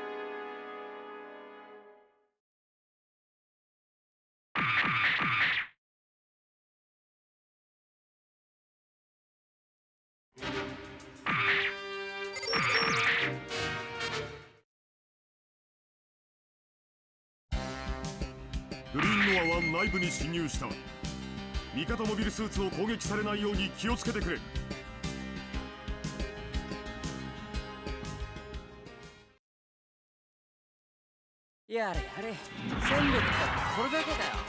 S3: グリーンノア1内部に侵入した。味方モビルスーツを攻撃されないように気をつけてくれ。
S1: やれやれ、戦力だってこれだけだよ。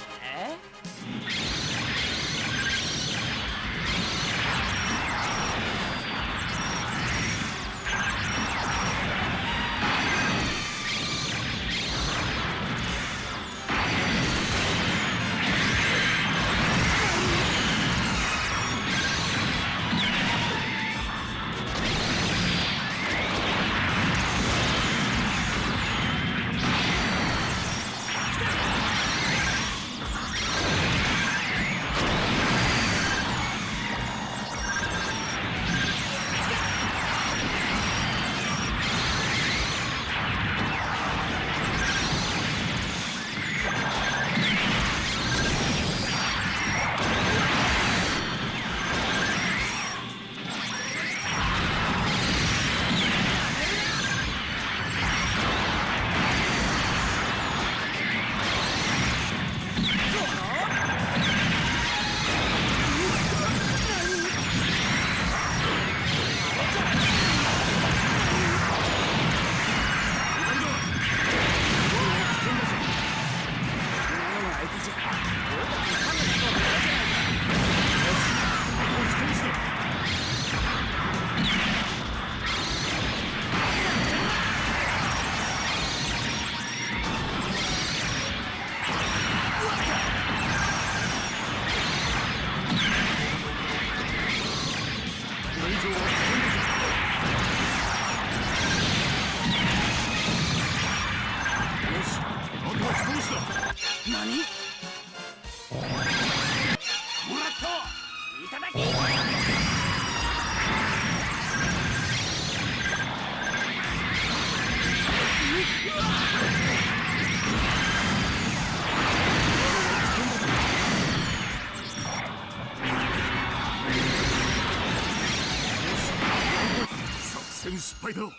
S3: 失敗だ。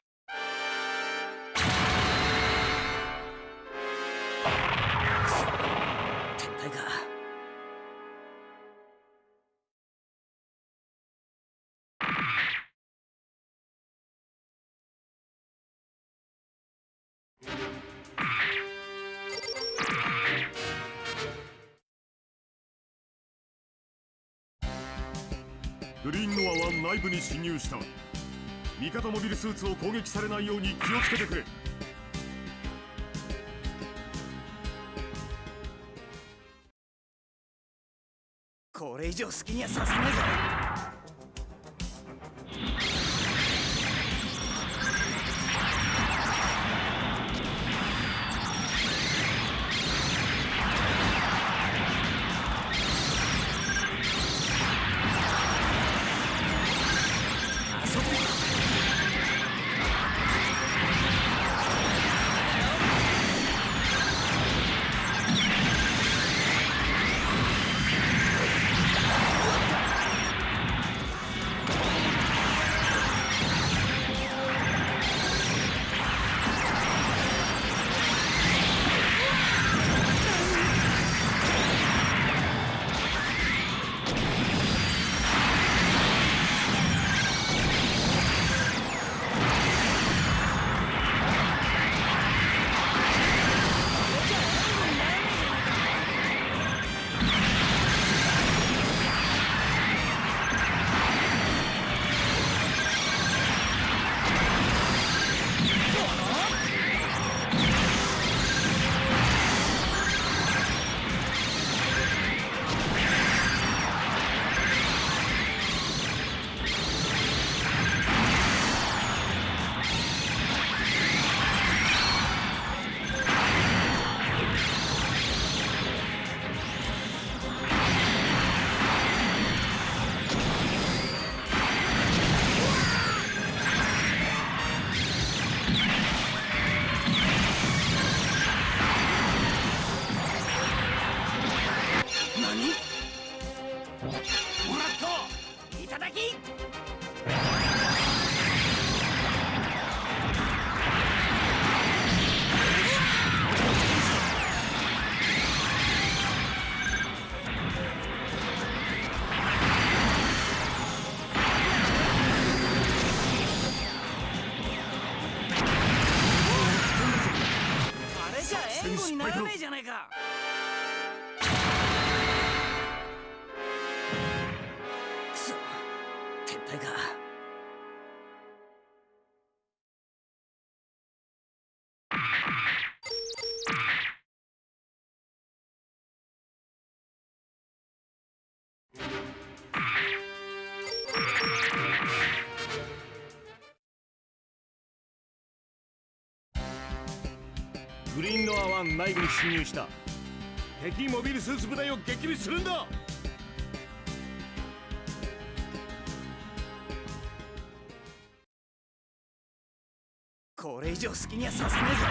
S1: 撤退か。
S3: グリーンノア1内部に侵入した。味方モビルスーツを攻撃されないように気をつけてくれ。
S5: これ以上好きにはさせねえぞ。
S1: にならねえじゃないか。くそ、撤退か。
S3: グリーンノア1内部に侵入した。敵モビルスーツ部隊を撃滅するんだ。
S1: これ以上好きにはさせねえぞ。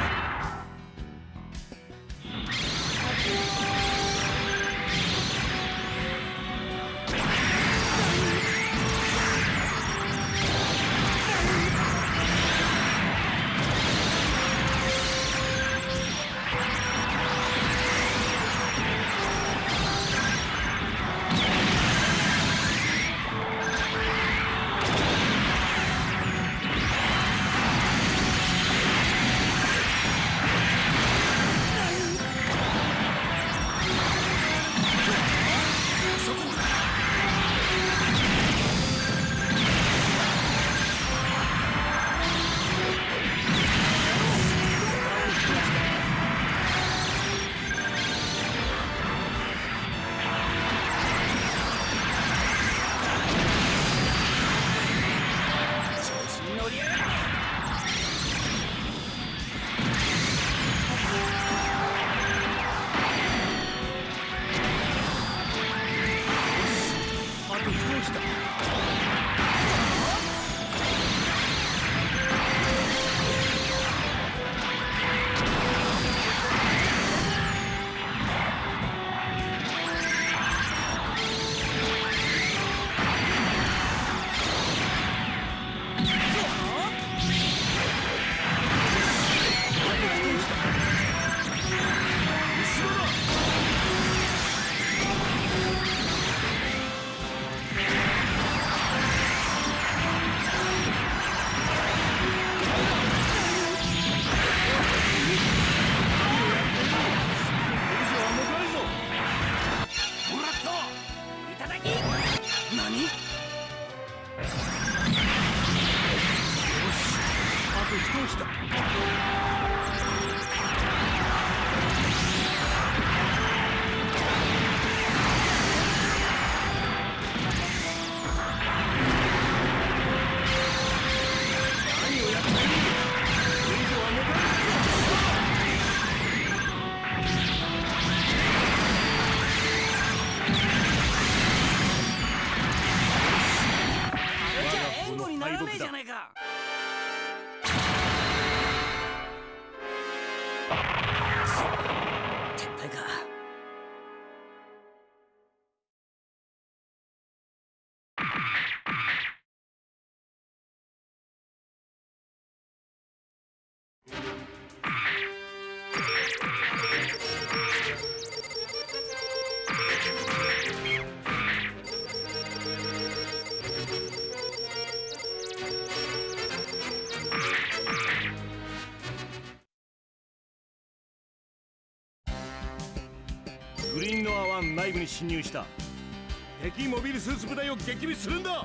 S3: グリーンノア1内部に侵入した。敵モビルスーツ部隊を撃滅するんだ。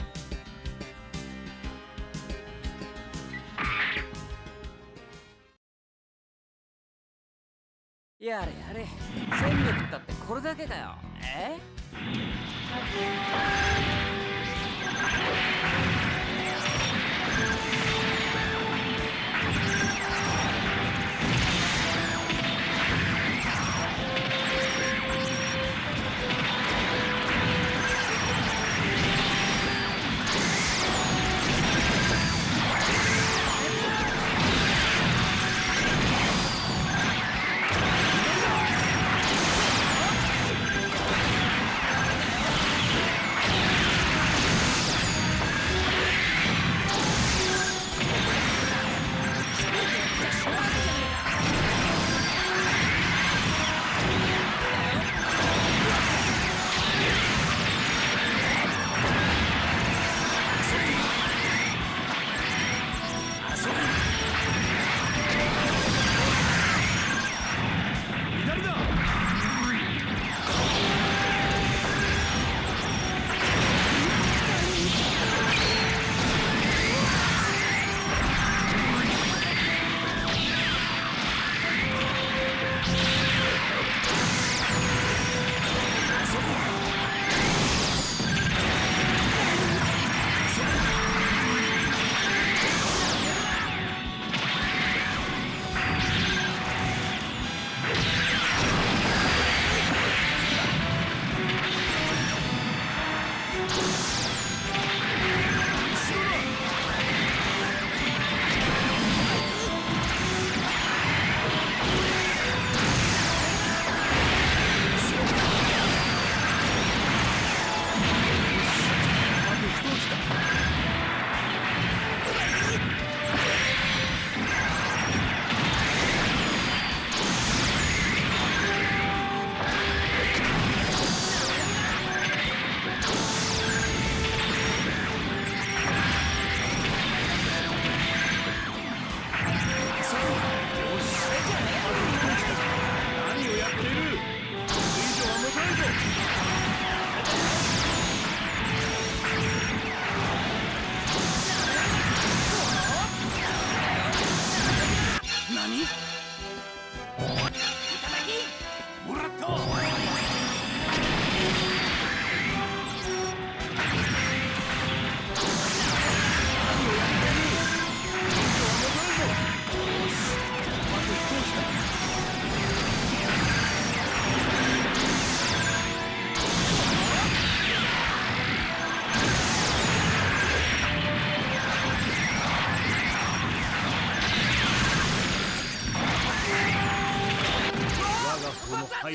S1: やれやれ、戦力ったってこれだけかよ。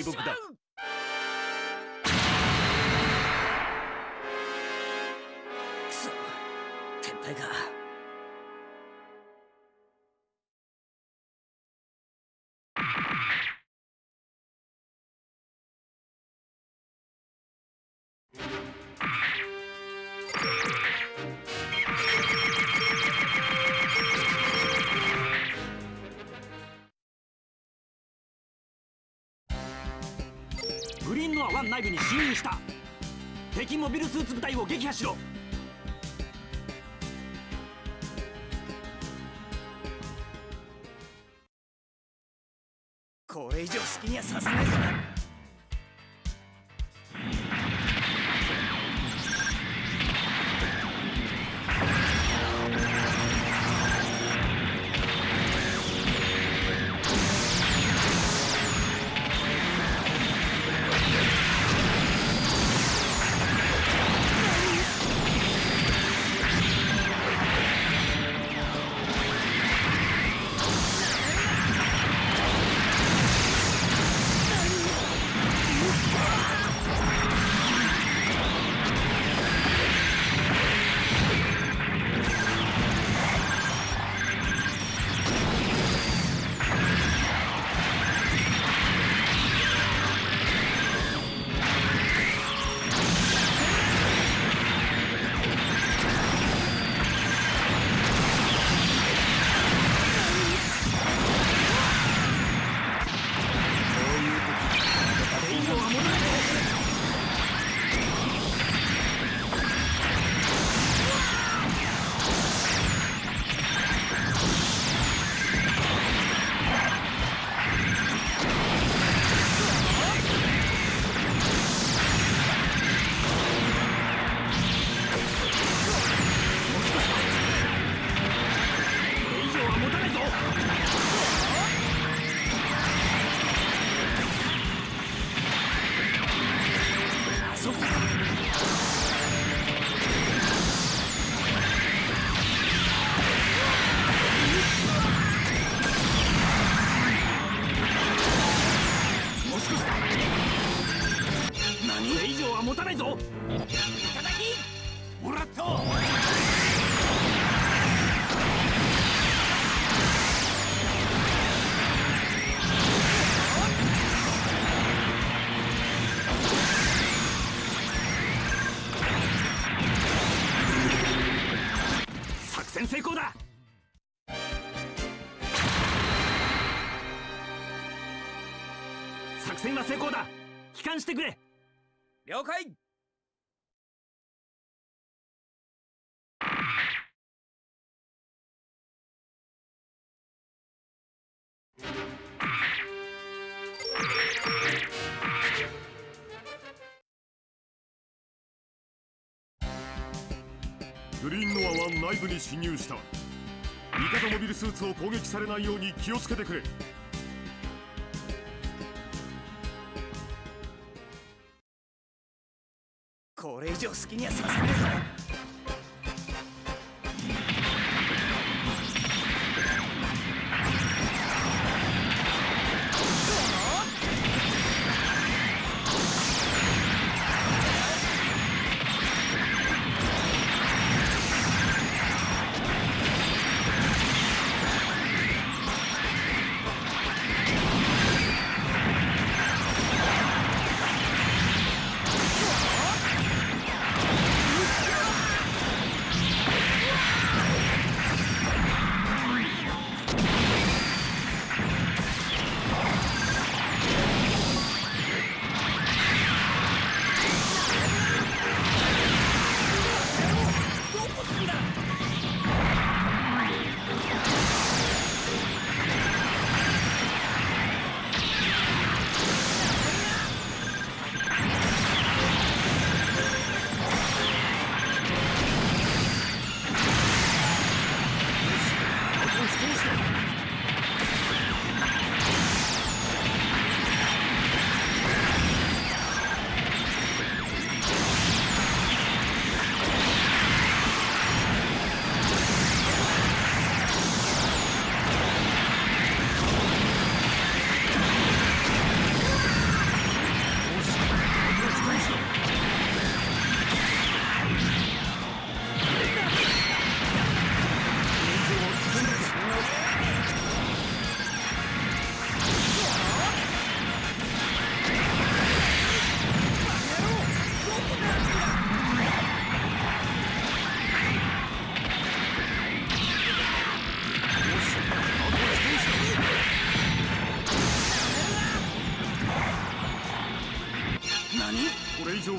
S6: 告だ。
S1: くそ、天体か。
S5: グリーンノア1内部に侵入した。敵モビルスーツ部隊を撃破しろ。
S1: これ以上好きにはさせないぞ。
S5: 戦成功だ。作戦は成功だ。帰還してくれ。
S1: 了解。
S3: グリーンノア1内部に侵入した。味方モビルスーツを攻撃されないように気をつけてくれ。
S1: これ以上好きにはさせないぞ。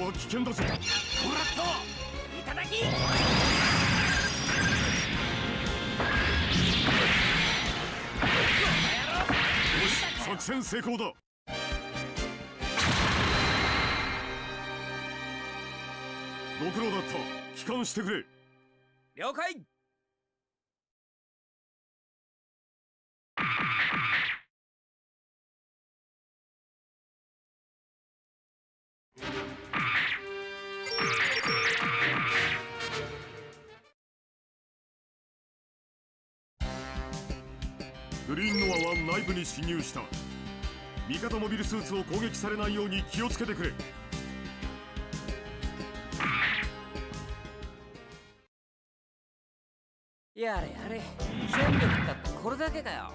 S3: は危険だぞ。
S5: もらったいただき。
S3: よし、作戦成功だ。ご苦労だった。帰還してくれ。
S1: 了解。
S3: グリーンノアは内部に侵入した。味方モビルスーツを攻撃されないように気をつけてくれ。
S1: やれやれ、戦力だってこれだけかよ。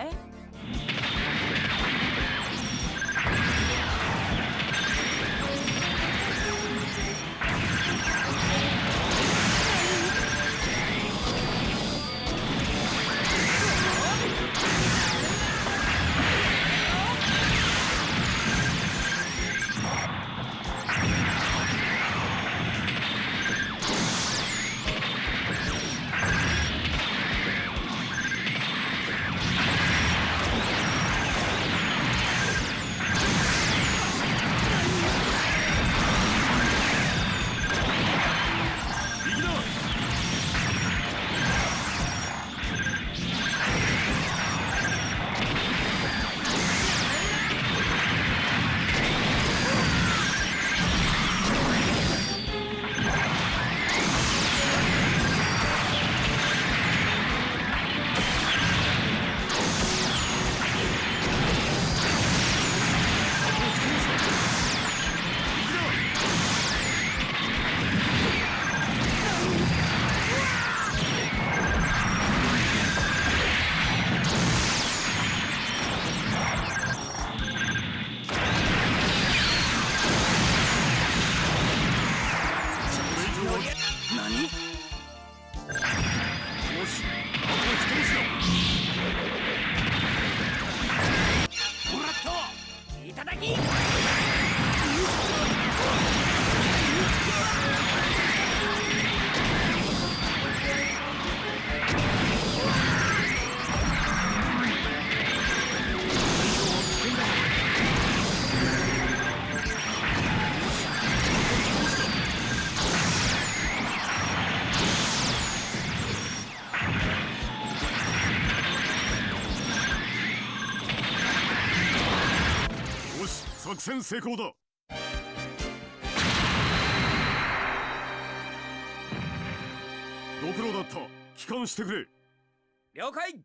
S3: 作戦成功だ。ご苦労だった。帰還してくれ。
S1: 了解。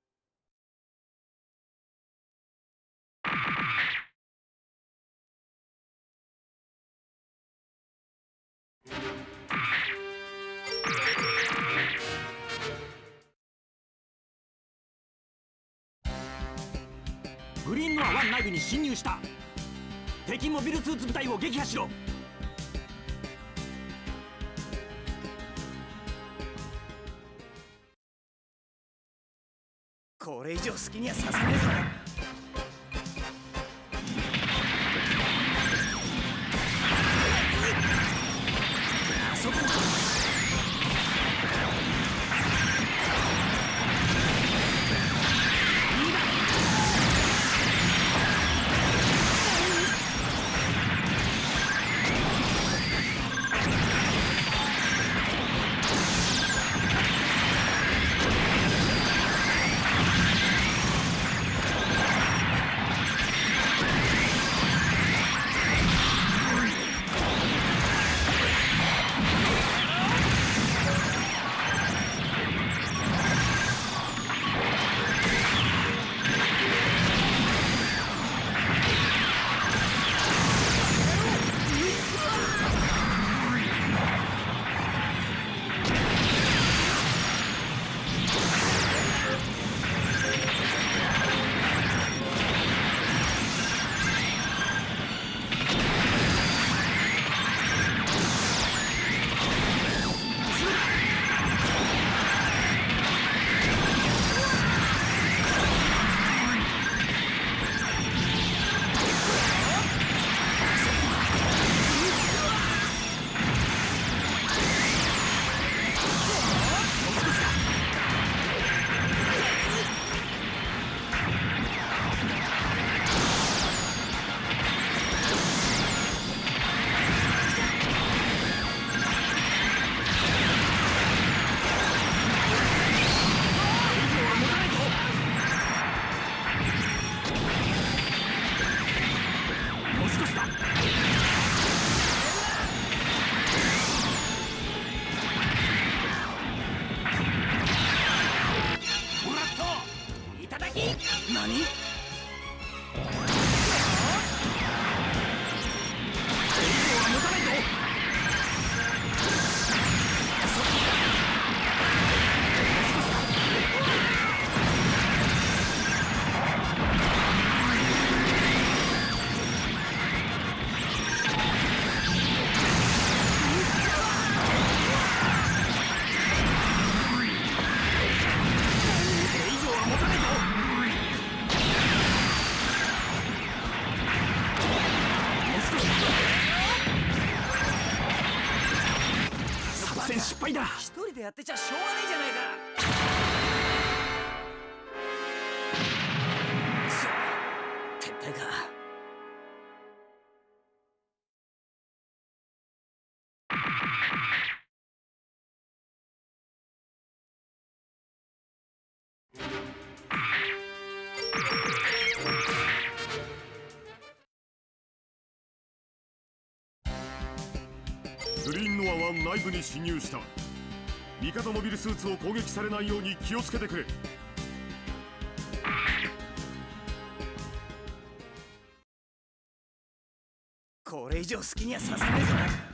S5: グリーンノア1内部に侵入した。敵モビルスーツ部隊を撃破しろ。
S6: これ以上好きにはさせねえぞ。あそこだ。
S1: 一人でやってちゃしょうがねえじゃないか。くそ、撤退か。
S3: グリーンノア1内部に侵入した。味方モビルスーツを攻撃されないように気をつけてくれ。
S1: これ以上好きにはさせねえぞ。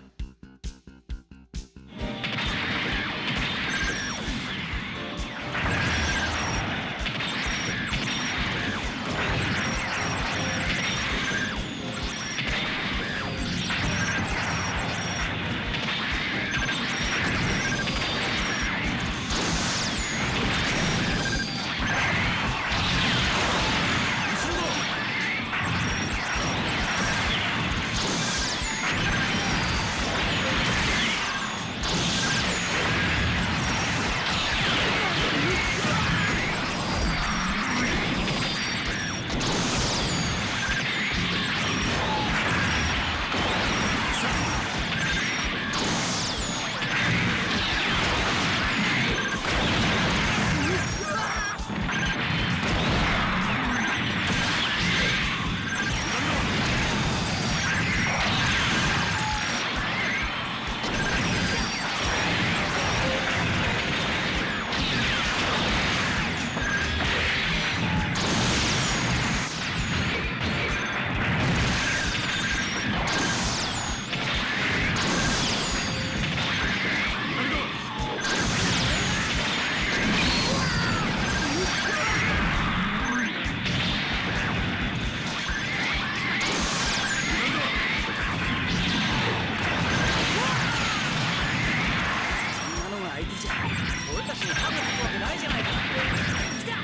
S1: 俺たちに勝つわけないじゃないか。来た。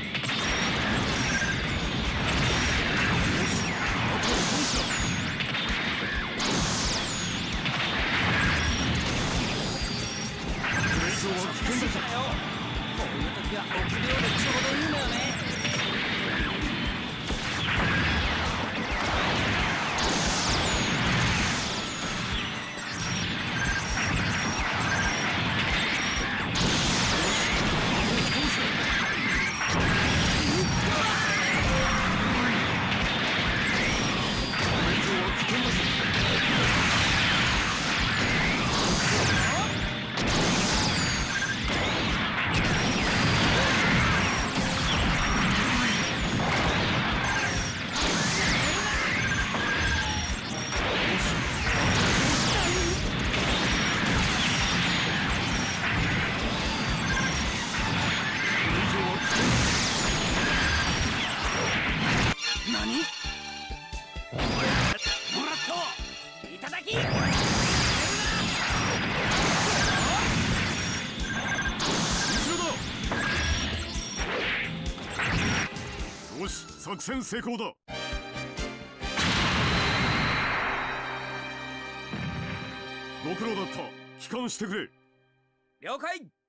S1: これ以上は危険ですよ。こういう時は臆病でちょうどいいのよね。
S3: よし、作戦成功だ。ご苦労だった。帰還してくれ。
S1: 了解。